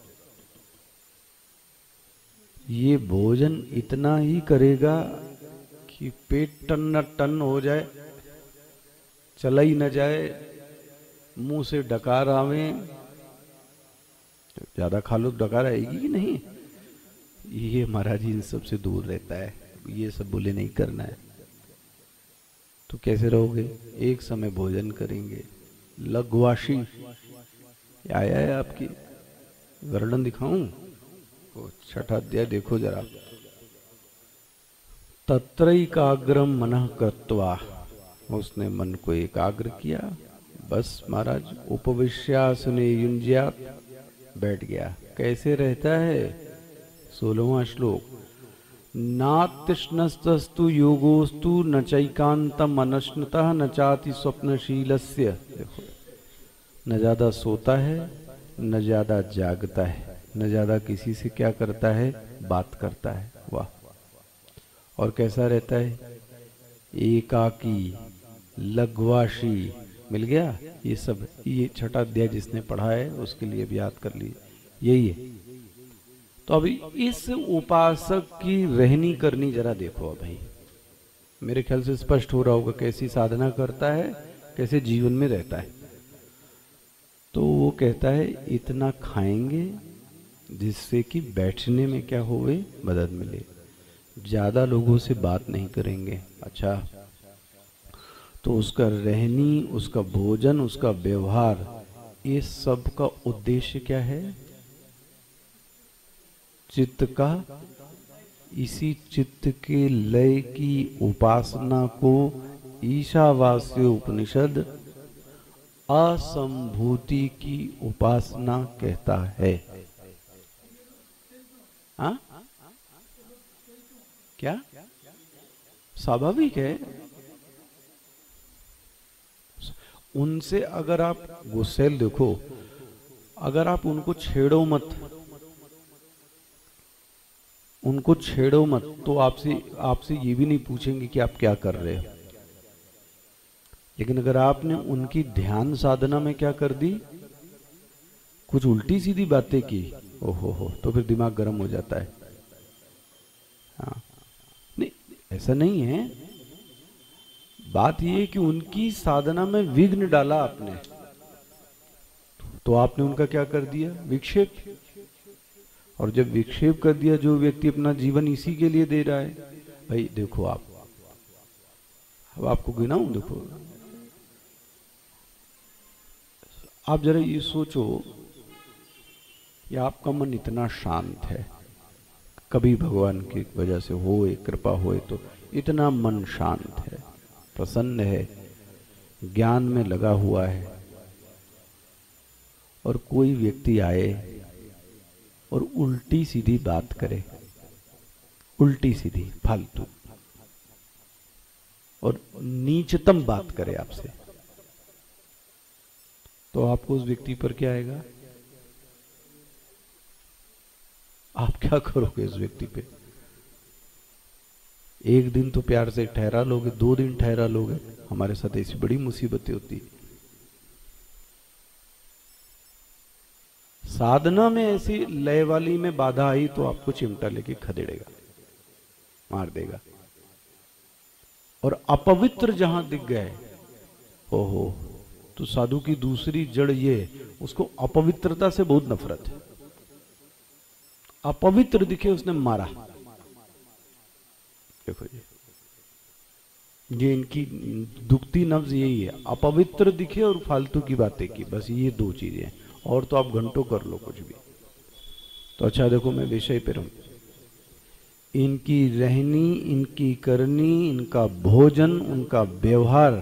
ये भोजन इतना ही करेगा कि पेट टन न टन हो जाए, चला ही न जाए, मुंह से डकार आवे। ज्यादा खा लो डकार आएगी कि नहीं? ये महाराज इन सबसे दूर रहता है, ये सब बोले नहीं करना है। तो कैसे रहोगे? एक समय भोजन करेंगे, लघुवाशी आया है आपकी, वर्णन दिखाऊं? छठा अध्याय देखो जरा। तत्रैकाग्रम मनः कृत्वा, उसने मन को एकाग्र किया, बस महाराज उपविश्यासने युञ्ज्यात्, बैठ गया। कैसे रहता है? सोलहवां श्लोक। नात्यश्नस्तस्तु योगोस्तु न चैकांतम अनश्नतः न चाति स्वप्नशीलस्य। देखो, न ज्यादा सोता है, न ज्यादा जागता है, न ज्यादा किसी से क्या करता है, बात करता है। वाह! और कैसा रहता है? एकाकी, लघ्वाशी। मिल गया ये सब। ये छठा अध्याय जिसने पढ़ा है उसके लिए भी याद कर लीजिए, यही है। तो अभी इस उपासक की रहनी करनी जरा देखो। भाई मेरे ख्याल से स्पष्ट हो रहा होगा कैसी साधना करता है, कैसे जीवन में रहता है। तो वो कहता है इतना खाएंगे जिससे कि बैठने में क्या होवे, मदद मिले, ज्यादा लोगों से बात नहीं करेंगे। अच्छा, तो उसका रहनी, उसका भोजन, उसका व्यवहार, ये सब का उद्देश्य क्या है? चित्त का, इसी चित्त के लय की उपासना को ईशावास्य उपनिषद असंभूति की उपासना कहता है। हाँ, क्या स्वाभाविक है? उनसे अगर आप गुस्सेल देखो, अगर आप उनको छेड़ो मत, उनको छेड़ो मत, तो आपसे आपसे ये भी नहीं पूछेंगे कि आप क्या कर रहे हो। लेकिन अगर आपने उनकी ध्यान साधना में क्या कर दी, कुछ उल्टी सीधी बातें की, ओहो हो, तो फिर दिमाग गर्म हो जाता है। हाँ, नहीं ऐसा नहीं है। बात यह है कि उनकी साधना में विघ्न डाला आपने, तो आपने उनका क्या कर दिया, विक्षेप। और जब विक्षेप कर दिया, जो व्यक्ति अपना जीवन इसी के लिए दे रहा है, भाई देखो आप, अब आपको गिनाऊं, देखो आप जरा ये सोचो कि आपका मन इतना शांत है, कभी भगवान की वजह से होए, कृपा होए तो इतना मन शांत है, प्रसन्न है, ज्ञान में लगा हुआ है, और कोई व्यक्ति आए और उल्टी सीधी बात करे, उल्टी सीधी फालतू और नीचतम बात करे आपसे, तो आपको उस व्यक्ति पर क्या आएगा? आप क्या करोगे उस व्यक्ति पे? एक दिन तो प्यार से ठहरा लोगे, दो दिन ठहरा लोगे। हमारे साथ ऐसी बड़ी मुसीबतें होती। साधना में ऐसी लय वाली में बाधा आई तो आपको चिमटा लेके खदेड़ेगा, मार देगा। और अपवित्र जहां दिख गए, ओहो, तो साधु की दूसरी जड़ ये, उसको अपवित्रता से बहुत नफरत है। अपवित्र दिखे उसने मारा। देखो ये ये इनकी दुखती नब्ज यही है, अपवित्र दिखे और फालतू की बातें की, बस ये दो चीजें हैं। और तो आप घंटों कर लो कुछ भी। तो अच्छा देखो, मैं विषय पे रहूं। इनकी रहनी, इनकी करनी, इनका भोजन, उनका व्यवहार,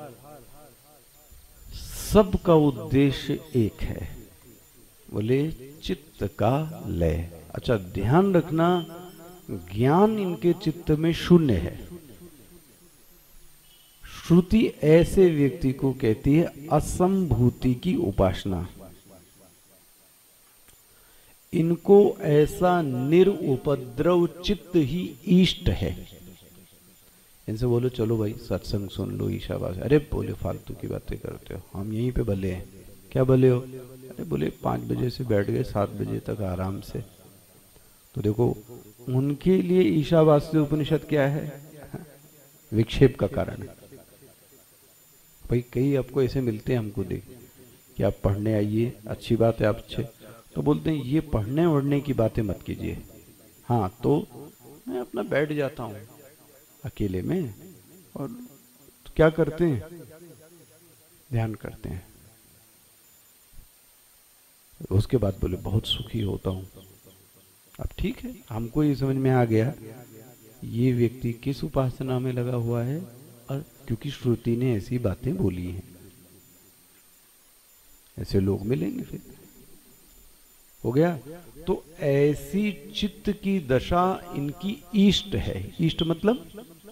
सबका उद्देश्य एक है, बोले चित्त का लय। अच्छा ध्यान रखना, ज्ञान इनके चित्त में शून्य है। श्रुति ऐसे व्यक्ति को कहती है असंभूति की उपासना। इनको ऐसा निरुपद्रव चित्त ही इष्ट है। इनसे बोलो चलो भाई सत्संग सुन लो, ईशावास्य। अरे बोले फालतू की बातें करते हो, हम यहीं पे भले हैं। क्या भले हो? अरे बोले पांच बजे से बैठ गए सात बजे तक आराम से। तो देखो उनके लिए ईशावास्य उपनिषद क्या है? विक्षेप का कारण है। भाई कई आपको ऐसे मिलते हैं, हमको देख कि आप पढ़ने आइए, अच्छी बात है, आप अच्छे, तो बोलते हैं ये पढ़ने वढ़ने की बातें मत कीजिए। हाँ तो मैं अपना बैठ जाता हूँ अकेले में, और तो क्या करते हैं? ध्यान करते हैं। उसके बाद बोले बहुत सुखी होता हूँ। अब ठीक है, हमको ये समझ में आ गया ये व्यक्ति किस उपासना में लगा हुआ है, और क्योंकि श्रुति ने ऐसी बातें बोली हैं। ऐसे लोग मिलेंगे, फिर हो गया। तो ऐसी चित्त की दशा इनकी इष्ट है। इष्ट मतलब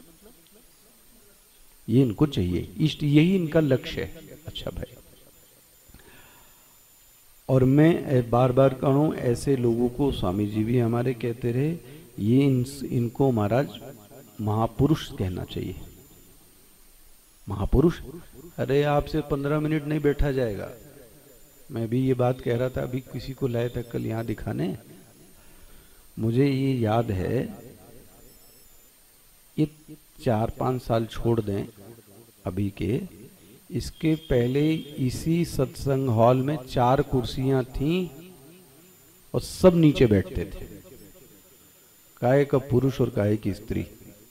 ये इनको चाहिए, इष्ट यही इनका लक्ष्य है। अच्छा भाई, और मैं बार बार कहूं, ऐसे लोगों को स्वामी जी भी हमारे कहते रहे, ये इन, इनको महाराज महापुरुष कहना चाहिए। महापुरुष, अरे आपसे पंद्रह मिनट नहीं बैठा जाएगा। मैं भी ये बात कह रहा था, अभी किसी को लाए था कल यहाँ दिखाने। मुझे ये याद है, ये चार पांच साल छोड़ दें अभी के, इसके पहले इसी सत्संग हॉल में चार कुर्सियां थीं और सब नीचे बैठते थे, काहे का पुरुष और काहे की स्त्री।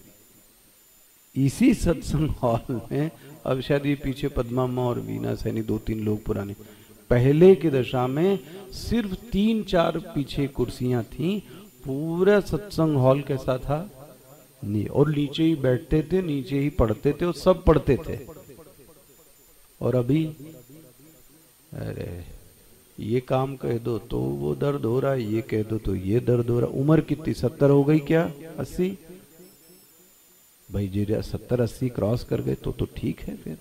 इसी सत्संग हॉल में, अब शायद ये पीछे पद्मामा और वीना सैनी दो तीन लोग पुराने, पहले की दशा में सिर्फ तीन चार पीछे कुर्सियां थीं, पूरा सत्संग हॉल कैसा था? नहीं, और नीचे ही बैठते थे, नीचे ही पढ़ते थे और सब पढ़ते थे। और अभी अरे ये काम कह दो तो वो दर्द हो रहा है, ये कह दो तो ये दर्द हो रहा है। उम्र कितनी? सत्तर हो गई क्या? अस्सी? भाई जी सत्तर अस्सी क्रॉस कर गए तो तो ठीक है। फिर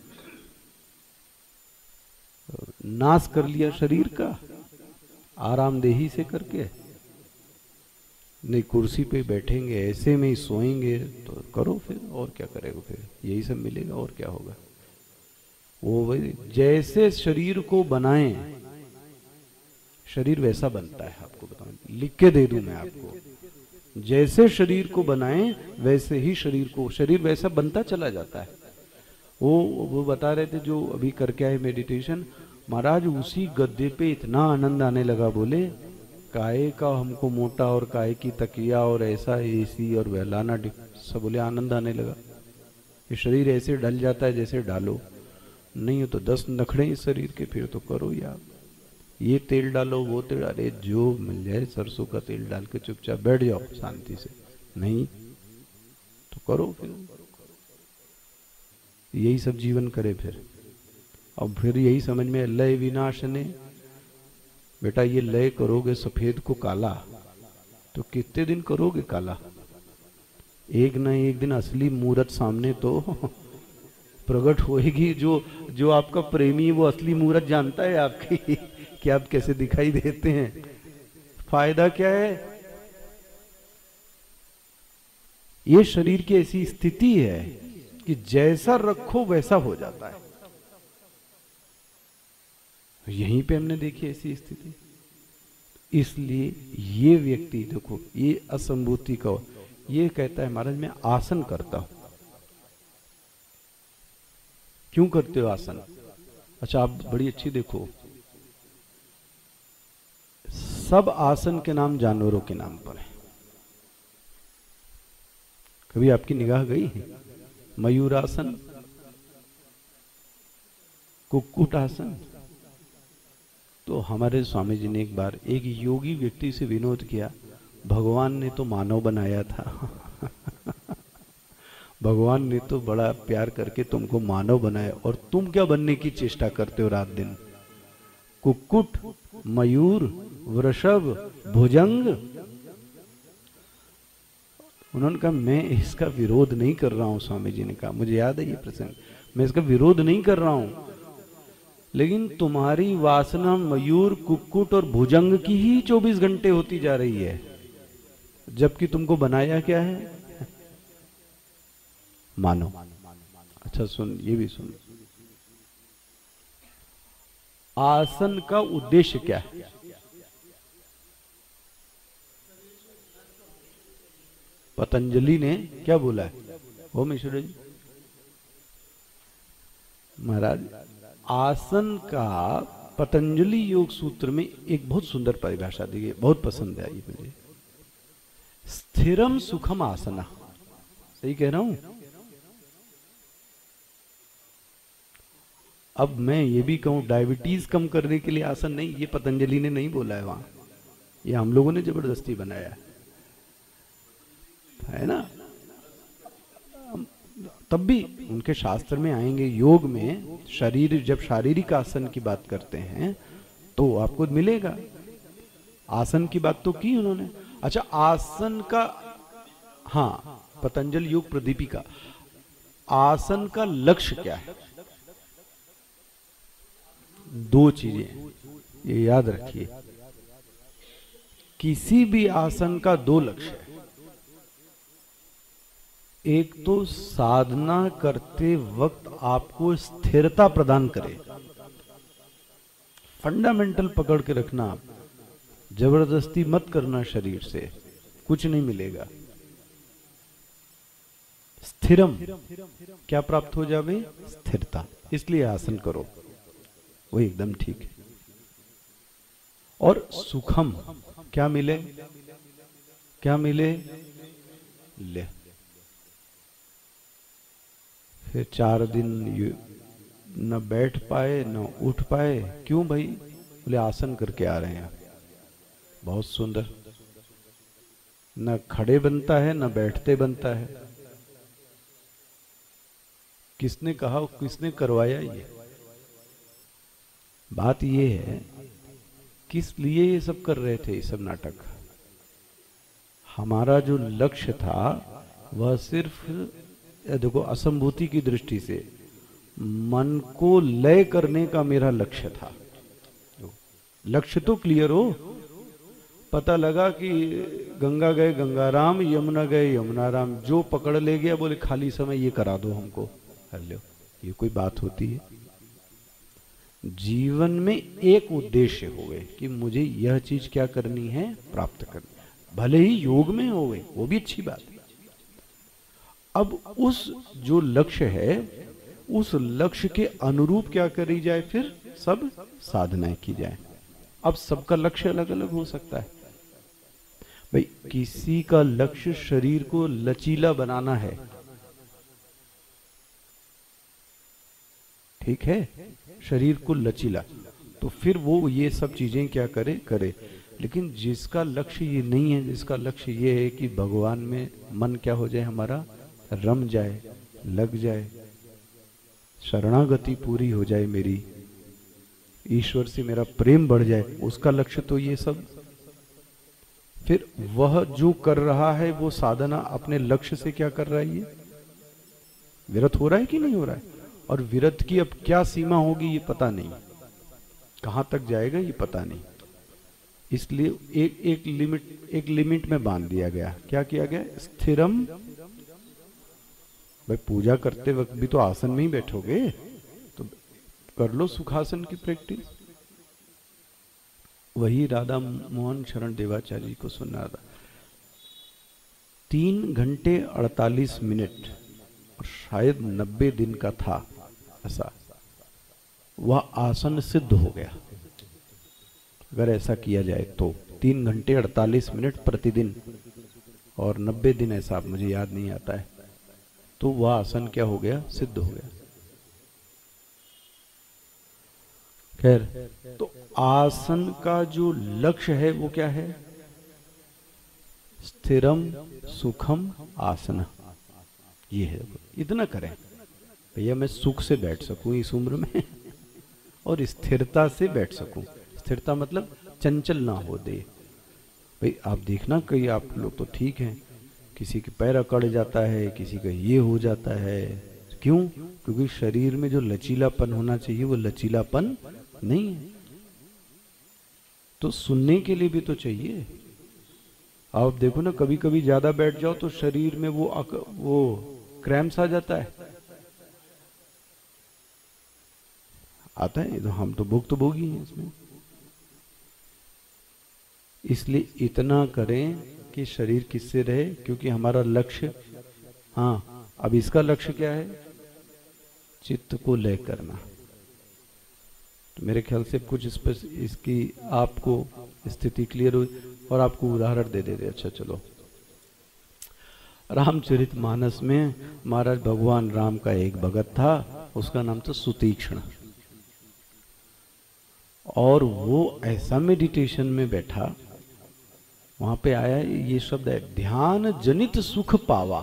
नाश कर लिया शरीर का आरामदेही से करके, नहीं कुर्सी पे बैठेंगे, ऐसे में ही सोएंगे, तो करो फिर, और क्या करेगा? फिर यही सब मिलेगा, और क्या होगा? वो भाई जैसे शरीर को बनाएं, शरीर वैसा बनता है। आपको बताऊं, लिख के दे दूं मैं आपको, जैसे शरीर को बनाएं वैसे ही शरीर को, शरीर वैसा बनता चला जाता है। वो वो बता रहे थे जो अभी करके आए मेडिटेशन, महाराज उसी गद्दे पे इतना आनंद आने लगा, बोले काय का हमको मोटा और काय की तकिया और ऐसा एसी और बहलाना सब बोले आनंद आने लगा। ये शरीर ऐसे ढल जाता है जैसे डालो, नहीं हो तो दस नखड़े इस शरीर के, फिर तो करो यार, ये तेल डालो वो तेल डाले, जो मिल जाए सरसों का तेल डाल के चुपचाप बैठ जाओ शांति से, नहीं तो करो फिर। यही सब जीवन करे फिर। अब फिर यही समझ में लय विनाश ने, बेटा ये लय करोगे सफेद को काला तो कितने दिन करोगे काला, एक न एक दिन असली मूरत सामने तो प्रकट होएगी। जो जो आपका प्रेमी है वो असली मूरत जानता है आपकी कि आप कैसे दिखाई देते हैं। फायदा क्या है? ये शरीर की ऐसी स्थिति है कि जैसा रखो वैसा हो जाता है। यहीं पे हमने देखी ऐसी स्थिति। इसलिए ये व्यक्ति देखो, ये असंभूति का ये कहता है महाराज मैं आसन करता हूं। क्यों करते हो आसन? अच्छा आप बड़ी अच्छी देखो, सब आसन के नाम जानवरों के नाम पर है। कभी आपकी निगाह गई है? मयूरासन, कुक्कुट आसन। तो हमारे स्वामी जी ने एक बार एक योगी व्यक्ति से विनोद किया, भगवान ने तो मानव बनाया था भगवान ने तो बड़ा प्यार करके तुमको मानव बनाया, और तुम क्या बनने की चेष्टा करते हो रात दिन? कुक्कुट, मयूर, वृषभ, भुजंग। उन्होंने कहा मैं इसका विरोध नहीं कर रहा हूं। स्वामी जी ने कहा, मुझे याद है ये प्रसंग, मैं इसका विरोध नहीं कर रहा हूं, लेकिन तुम्हारी वासना मयूर, कुक्कुट और भुजंग की ही चौबीस घंटे होती जा रही है, जबकि तुमको बनाया क्या है? मानो। अच्छा सुन, ये भी सुन, आसन का उद्देश्य क्या है? पतंजलि ने क्या बोला है? ओम ईश्वर जी महाराज, आसन का पतंजलि योग सूत्र में एक बहुत सुंदर परिभाषा दी है, बहुत पसंद आई मुझे। स्थिरम सुखम आसना। सही कह रहा हूं? अब मैं ये भी कहूं डायबिटीज कम करने के लिए आसन नहीं, ये पतंजलि ने नहीं बोला है वहां, ये हम लोगों ने जबरदस्ती बनाया है ना। तब भी उनके शास्त्र में आएंगे, योग में शरीर जब शारीरिक आसन की बात करते हैं तो आपको मिलेगा। आसन की बात तो की उन्होंने। अच्छा आसन का, हाँ पतंजलि योग प्रदीपिका, आसन का लक्ष्य क्या है? दो चीजें ये याद रखिए, किसी भी आसन का दो लक्ष्य है। एक तो साधना करते वक्त आपको स्थिरता प्रदान करे, फंडामेंटल पकड़ के रखना, जबरदस्ती मत करना, शरीर से कुछ नहीं मिलेगा। स्थिरम क्या प्राप्त हो जावे? स्थिरता। इसलिए आसन करो, वो एकदम ठीक है। और सुखम क्या मिले? क्या मिले? ले फिर चार दिन न बैठ पाए न उठ पाए। क्यों भाई? बोले आसन करके आ रहे हैं। बहुत सुंदर। न खड़े बनता है न बैठते बनता है। किसने कहा, किसने करवाया? ये बात ये है, किस लिए ये सब कर रहे थे? ये सब नाटक। हमारा जो लक्ष्य था वह सिर्फ, देखो असंभूति की दृष्टि से मन को लय करने का मेरा लक्ष्य था। लक्ष्य तो क्लियर हो। पता लगा कि गंगा गए गंगाराम, यमुना गए यमुनाराम, जो पकड़ ले गया बोले खाली समय ये करा दो हमको, कर लो। ये कोई बात होती है? जीवन में एक उद्देश्य हो गए कि मुझे यह चीज क्या करनी है, प्राप्त करनी, भले ही योग में हो गए, वो भी अच्छी बात है। अब उस जो लक्ष्य है, उस लक्ष्य के अनुरूप क्या करी जाए? फिर सब साधनाएं की जाए। अब सबका लक्ष्य अलग अलग हो सकता है। भाई किसी का लक्ष्य शरीर को लचीला बनाना है, ठीक है, शरीर को लचीला, तो फिर वो ये सब चीजें क्या करे करे। लेकिन जिसका लक्ष्य ये नहीं है, जिसका लक्ष्य ये है कि भगवान में मन क्या हो जाए, हमारा रम जाए, लग जाए, शरणागति पूरी हो जाए मेरी, ईश्वर से मेरा प्रेम बढ़ जाए, उसका लक्ष्य तो ये सब, फिर वह जो कर रहा है वो साधना अपने लक्ष्य से क्या कर रहा है, ये विरत हो रहा है कि नहीं हो रहा है। और विरत की अब क्या सीमा होगी ये पता नहीं, कहां तक जाएगा ये पता नहीं, इसलिए एक एक लिमिट एक लिमिट में बांध दिया गया। क्या किया गया, स्थिरम। भाई पूजा करते वक्त भी तो आसन में ही बैठोगे, तो कर लो सुखासन की प्रैक्टिस। वही राधा मोहन शरण देवाचार्य जी को सुनना था, तीन घंटे अड़तालीस मिनट और शायद नब्बे दिन का था ऐसा, वह आसन सिद्ध हो गया अगर ऐसा किया जाए तो। तीन घंटे अड़तालीस मिनट प्रतिदिन और नब्बे दिन, ऐसा मुझे याद नहीं आता है, तो वह आसन क्या हो गया, सिद्ध हो गया। खैर, तो आसन का जो लक्ष्य है वो क्या है, स्थिरम सुखम आसन, ये है। इतना करें भैया, मैं सुख से बैठ सकूं इस उम्र में और स्थिरता से बैठ सकूं। स्थिरता मतलब चंचल ना हो दे। भाई आप देखना, कई आप लोग तो ठीक हैं, किसी के पैर अकड़ जाता है, किसी का ये हो जाता है, क्यों? क्योंकि शरीर में जो लचीलापन होना चाहिए वो लचीलापन नहीं है। तो सुनने के लिए भी तो चाहिए। आप देखो ना, कभी कभी ज्यादा बैठ जाओ तो शरीर में वो अक, वो क्रैम्प्स आ जाता है, आता है, तो हम तो भुक्तभोगी हैं इसमें। इसलिए इतना करें कि शरीर किससे रहे, क्योंकि हमारा लक्ष्य, हाँ अब इसका लक्ष्य क्या है, चित्त को लय करना। तो मेरे ख्याल से कुछ इस पर इसकी आपको स्थिति क्लियर हुई और आपको उदाहरण दे देते। अच्छा चलो, रामचरितमानस में महाराज भगवान राम का एक भगत था, उसका नाम था सुतीक्ष्ण, और वो ऐसा मेडिटेशन में बैठा, वहां पे आया ये शब्द है, ध्यान जनित सुख पावा।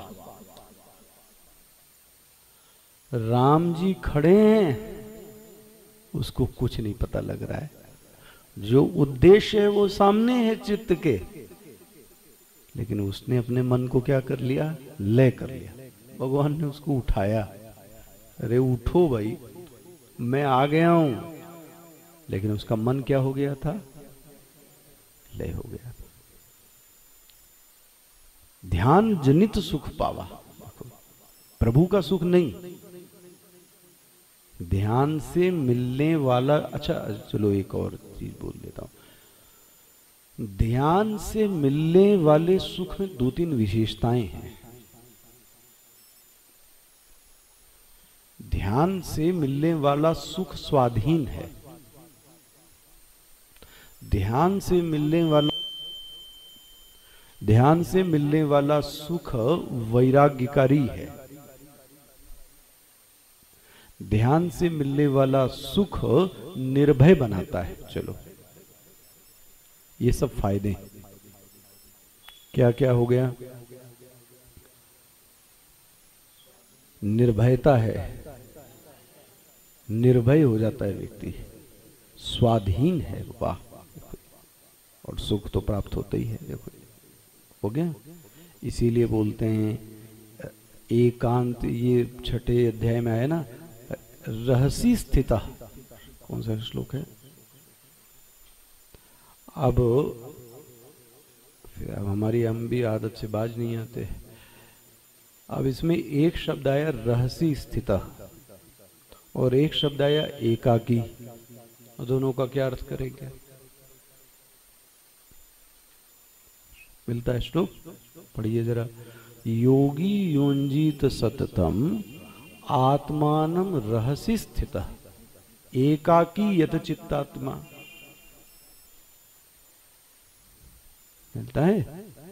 राम जी खड़े हैं, उसको कुछ नहीं पता लग रहा है, जो उद्देश्य है वो सामने है चित्त के, लेकिन उसने अपने मन को क्या कर लिया, लय कर लिया। भगवान ने उसको उठाया, अरे उठो भाई, मैं आ गया हूं, लेकिन उसका मन क्या हो गया था, लय हो गया था। ध्यान जनित सुख पावा, प्रभु का सुख नहीं, ध्यान से मिलने वाला। अच्छा चलो एक और चीज बोल देता हूं, ध्यान से मिलने वाले सुख में दो तीन विशेषताएं हैं। ध्यान से मिलने वाला सुख स्वाधीन है, ध्यान से मिलने वाला ध्यान से मिलने वाला सुख वैराग्यकारी है, ध्यान से मिलने वाला सुख निर्भय बनाता है। चलो ये सब फायदे क्या क्या हो गया, निर्भयता है, निर्भय हो जाता है व्यक्ति, स्वाधीन है, वाह, और सुख तो प्राप्त होता ही है। देखो हो गया। इसीलिए बोलते हैं एकांत, ये छठे अध्याय में आया ना, रहसी स्थिता, कौन सा श्लोक है, अब फिर अब हमारी हम भी आदत से बाज नहीं आते। अब इसमें एक शब्द आया रहसी स्थिता और एक शब्द आया एकाकी, और दोनों का क्या अर्थ करेंगे, मिलता है श्लोक, पढ़िए जरा। योगी योंजित सततम आत्मानम रहसि स्थितः एकाकी यत चित्तात्मा, मिलता है।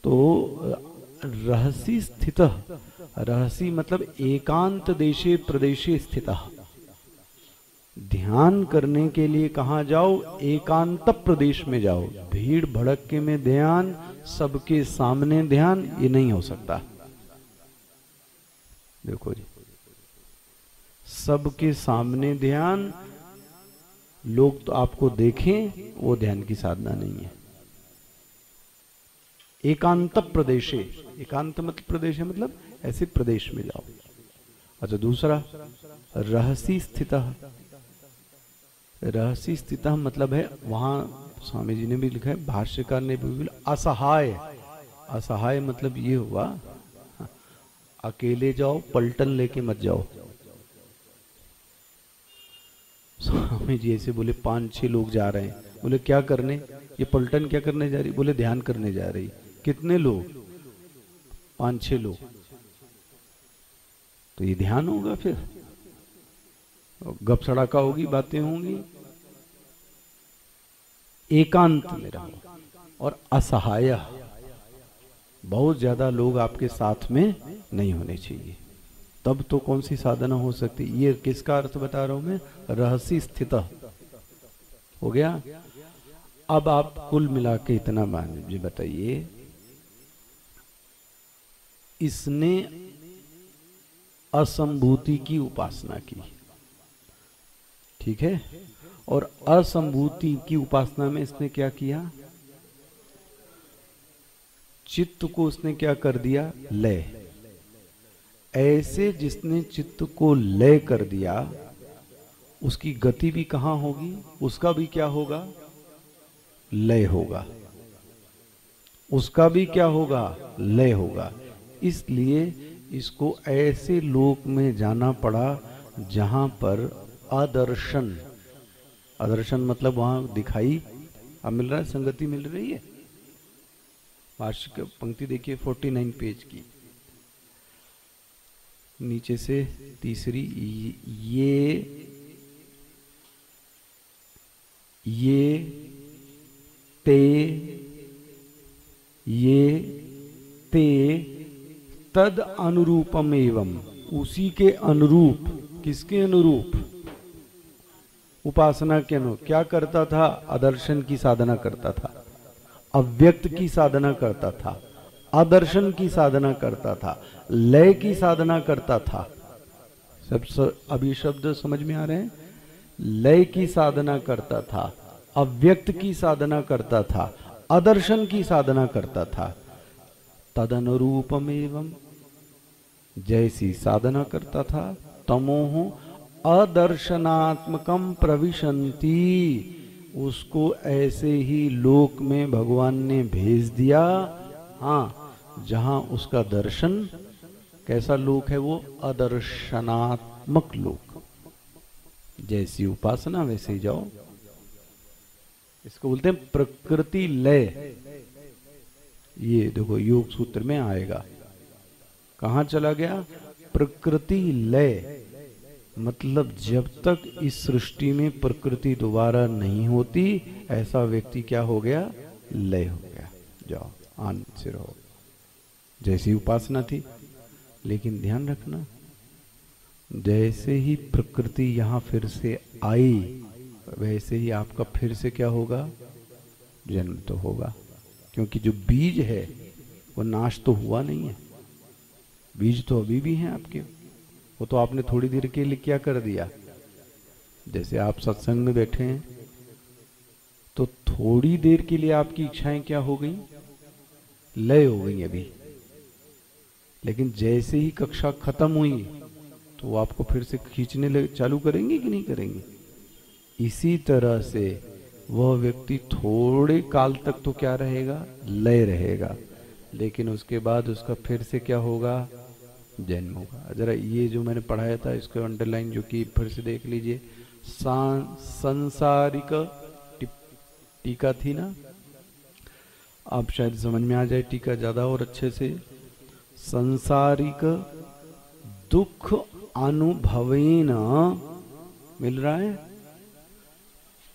तो रहसी स्थित, रहसी मतलब एकांत देशे प्रदेशे स्थित। ध्यान करने के लिए कहाँ जाओ? एकांत प्रदेश में जाओ। भीड़ भड़के में ध्यान, सबके सामने ध्यान, ये नहीं हो सकता। देखो जी, सबके सामने ध्यान, लोग तो आपको देखें, वो ध्यान की साधना नहीं है। एकांत प्रदेशे, एकांत मतलब प्रदेश है, मतलब ऐसे प्रदेश में जाओ। अच्छा, दूसरा रहसी स्थित। रहसी स्थित मतलब है, वहां स्वामी जी ने भी लिखा है, भाष्यकार ने भी, असहाय। असहाय मतलब ये हुआ, अकेले जाओ, पलटन लेके मत जाओ। स्वामी जी ऐसे बोले, पांच छह लोग जा रहे हैं, बोले क्या करने? ये पलटन क्या करने जा रही? बोले ध्यान करने जा रही। कितने लोग? पांच छह लोग। तो ये ध्यान होगा? फिर गप सड़ाका होगी, बातें होंगी। एकांत में रहो। और असहाय, बहुत ज्यादा लोग आपके साथ में नहीं होने चाहिए, तब तो कौन सी साधना हो सकती? ये किसका अर्थ बता रहा हूं मैं? रहसी स्थित हो गया। अब आप कुल मिला के इतना मान जी बताइए, इसने असंभूति की उपासना की, ठीक है? और असंभूति की उपासना में इसने क्या किया? चित्त को उसने क्या कर दिया? लय। ऐसे जिसने चित्त को लय कर दिया, उसकी गति भी कहां होगी? उसका भी क्या होगा? लय होगा। उसका भी क्या होगा? लय होगा। इसलिए इसको ऐसे लोक में जाना पड़ा जहां पर अदर्शन, अदर्शन मतलब वहां दिखाई अब मिल रहा है, संगति मिल रही है। भाष्य की पंक्ति देखिए, उनचास पेज की, नीचे से तीसरी, ये ये ते ये ते तद अनुरूपम एवं, उसी के अनुरूप। किसके अनुरूप? उपासना के अनुरूप। क्या करता था? अदर्शन की साधना करता था, अव्यक्त की साधना करता था, अदर्शन की साधना करता था, लय की साधना करता था। सब अभी शब्द समझ में आ रहे हैं? लय की साधना करता था, अव्यक्त की साधना करता था, अदर्शन की साधना करता था। तदनुरूपम एवं, जैसी साधना करता था, तमोह अदर्शनात्मकम प्रविशन्ति, उसको ऐसे ही लोक में भगवान ने भेज दिया। हाँ, जहां उसका दर्शन, कैसा लोक है वो? अदर्शनात्मक लोक। जैसी उपासना वैसे ही जाओ। इसको बोलते हैं प्रकृति लय। ये देखो योग सूत्र में आएगा। कहां चला गया? प्रकृति लय। मतलब जब तक इस सृष्टि में प्रकृति दोबारा नहीं होती, ऐसा व्यक्ति क्या हो गया? लय हो गया। जाओ आनंद से रहो। जैसी उपासना थी, लेकिन ध्यान रखना, जैसे ही प्रकृति यहां फिर से आई, वैसे ही आपका फिर से क्या होगा? जन्म तो होगा। क्योंकि जो बीज है वो नाश तो हुआ नहीं है, बीज तो अभी भी हैं आपके। वो तो आपने थोड़ी देर के लिए क्या कर दिया? जैसे आप सत्संग में बैठे हैं तो थोड़ी देर के लिए आपकी इच्छाएं क्या हो गई? लय हो गई अभी। लेकिन जैसे ही कक्षा खत्म हुई तो वो आपको फिर से खींचने लगे, चालू करेंगे कि नहीं करेंगे? इसी तरह से वह व्यक्ति थोड़े काल तक तो क्या रहेगा? लय रहेगा। लेकिन उसके बाद उसका फिर से क्या होगा? जन्म होगा। जरा ये जो मैंने पढ़ाया था इसको अंडरलाइन जो कि फिर से देख लीजिए। सांसारिक टीका थी ना, आप शायद समझ में आ जाए टीका ज्यादा और अच्छे से। सांसारिक दुख अनुभवेन, मिल रहा है?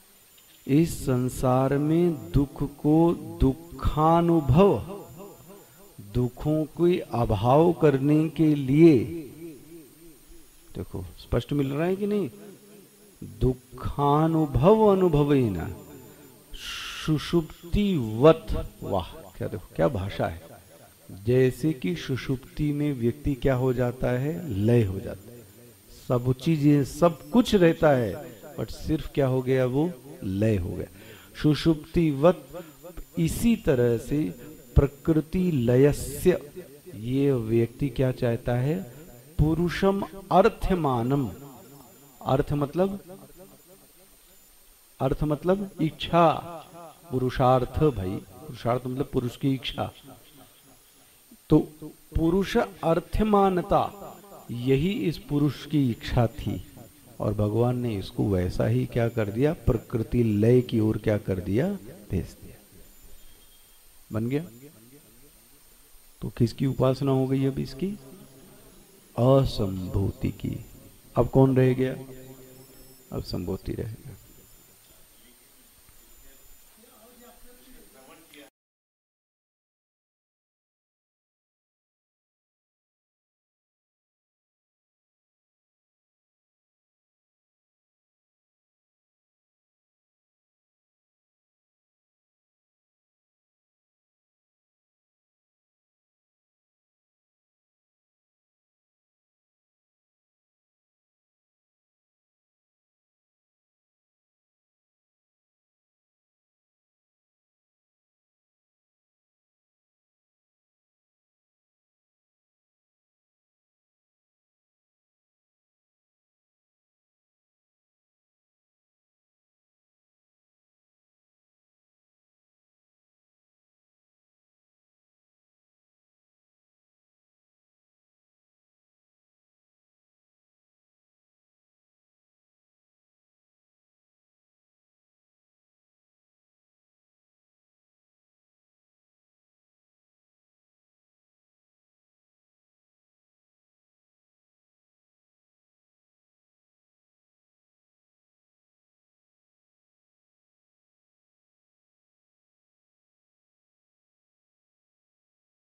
इस संसार में दुख को दुखानुभव, दुखों के अभाव करने के लिए, देखो स्पष्ट मिल रहा है कि नहीं, दुखानुभव अनुभवेन सुषुप्तिवत। वाह, क्या देखो क्या भाषा है। जैसे कि सुषुप्ति में व्यक्ति क्या हो जाता है, लय हो जाता है, सब चीजें सब कुछ रहता है, बट सिर्फ क्या हो गया, वो लय हो गया, सुषुप्तिवत। इसी तरह से प्रकृति लयस्य, ये व्यक्ति क्या चाहता है, पुरुषम अर्थमानम। अर्थ मतलब, अर्थ मतलब इच्छा, पुरुषार्थ भाई, पुरुषार्थ मतलब पुरुष की इच्छा। तो पुरुष अर्थमानता, यही इस पुरुष की इच्छा थी, और भगवान ने इसको वैसा ही क्या कर दिया, प्रकृति लय की ओर क्या कर दिया, भेज दिया, बन गया। तो किसकी उपासना हो गई अब इसकी, असंभूति की। अब कौन रह गया, अब संभूति रह गया।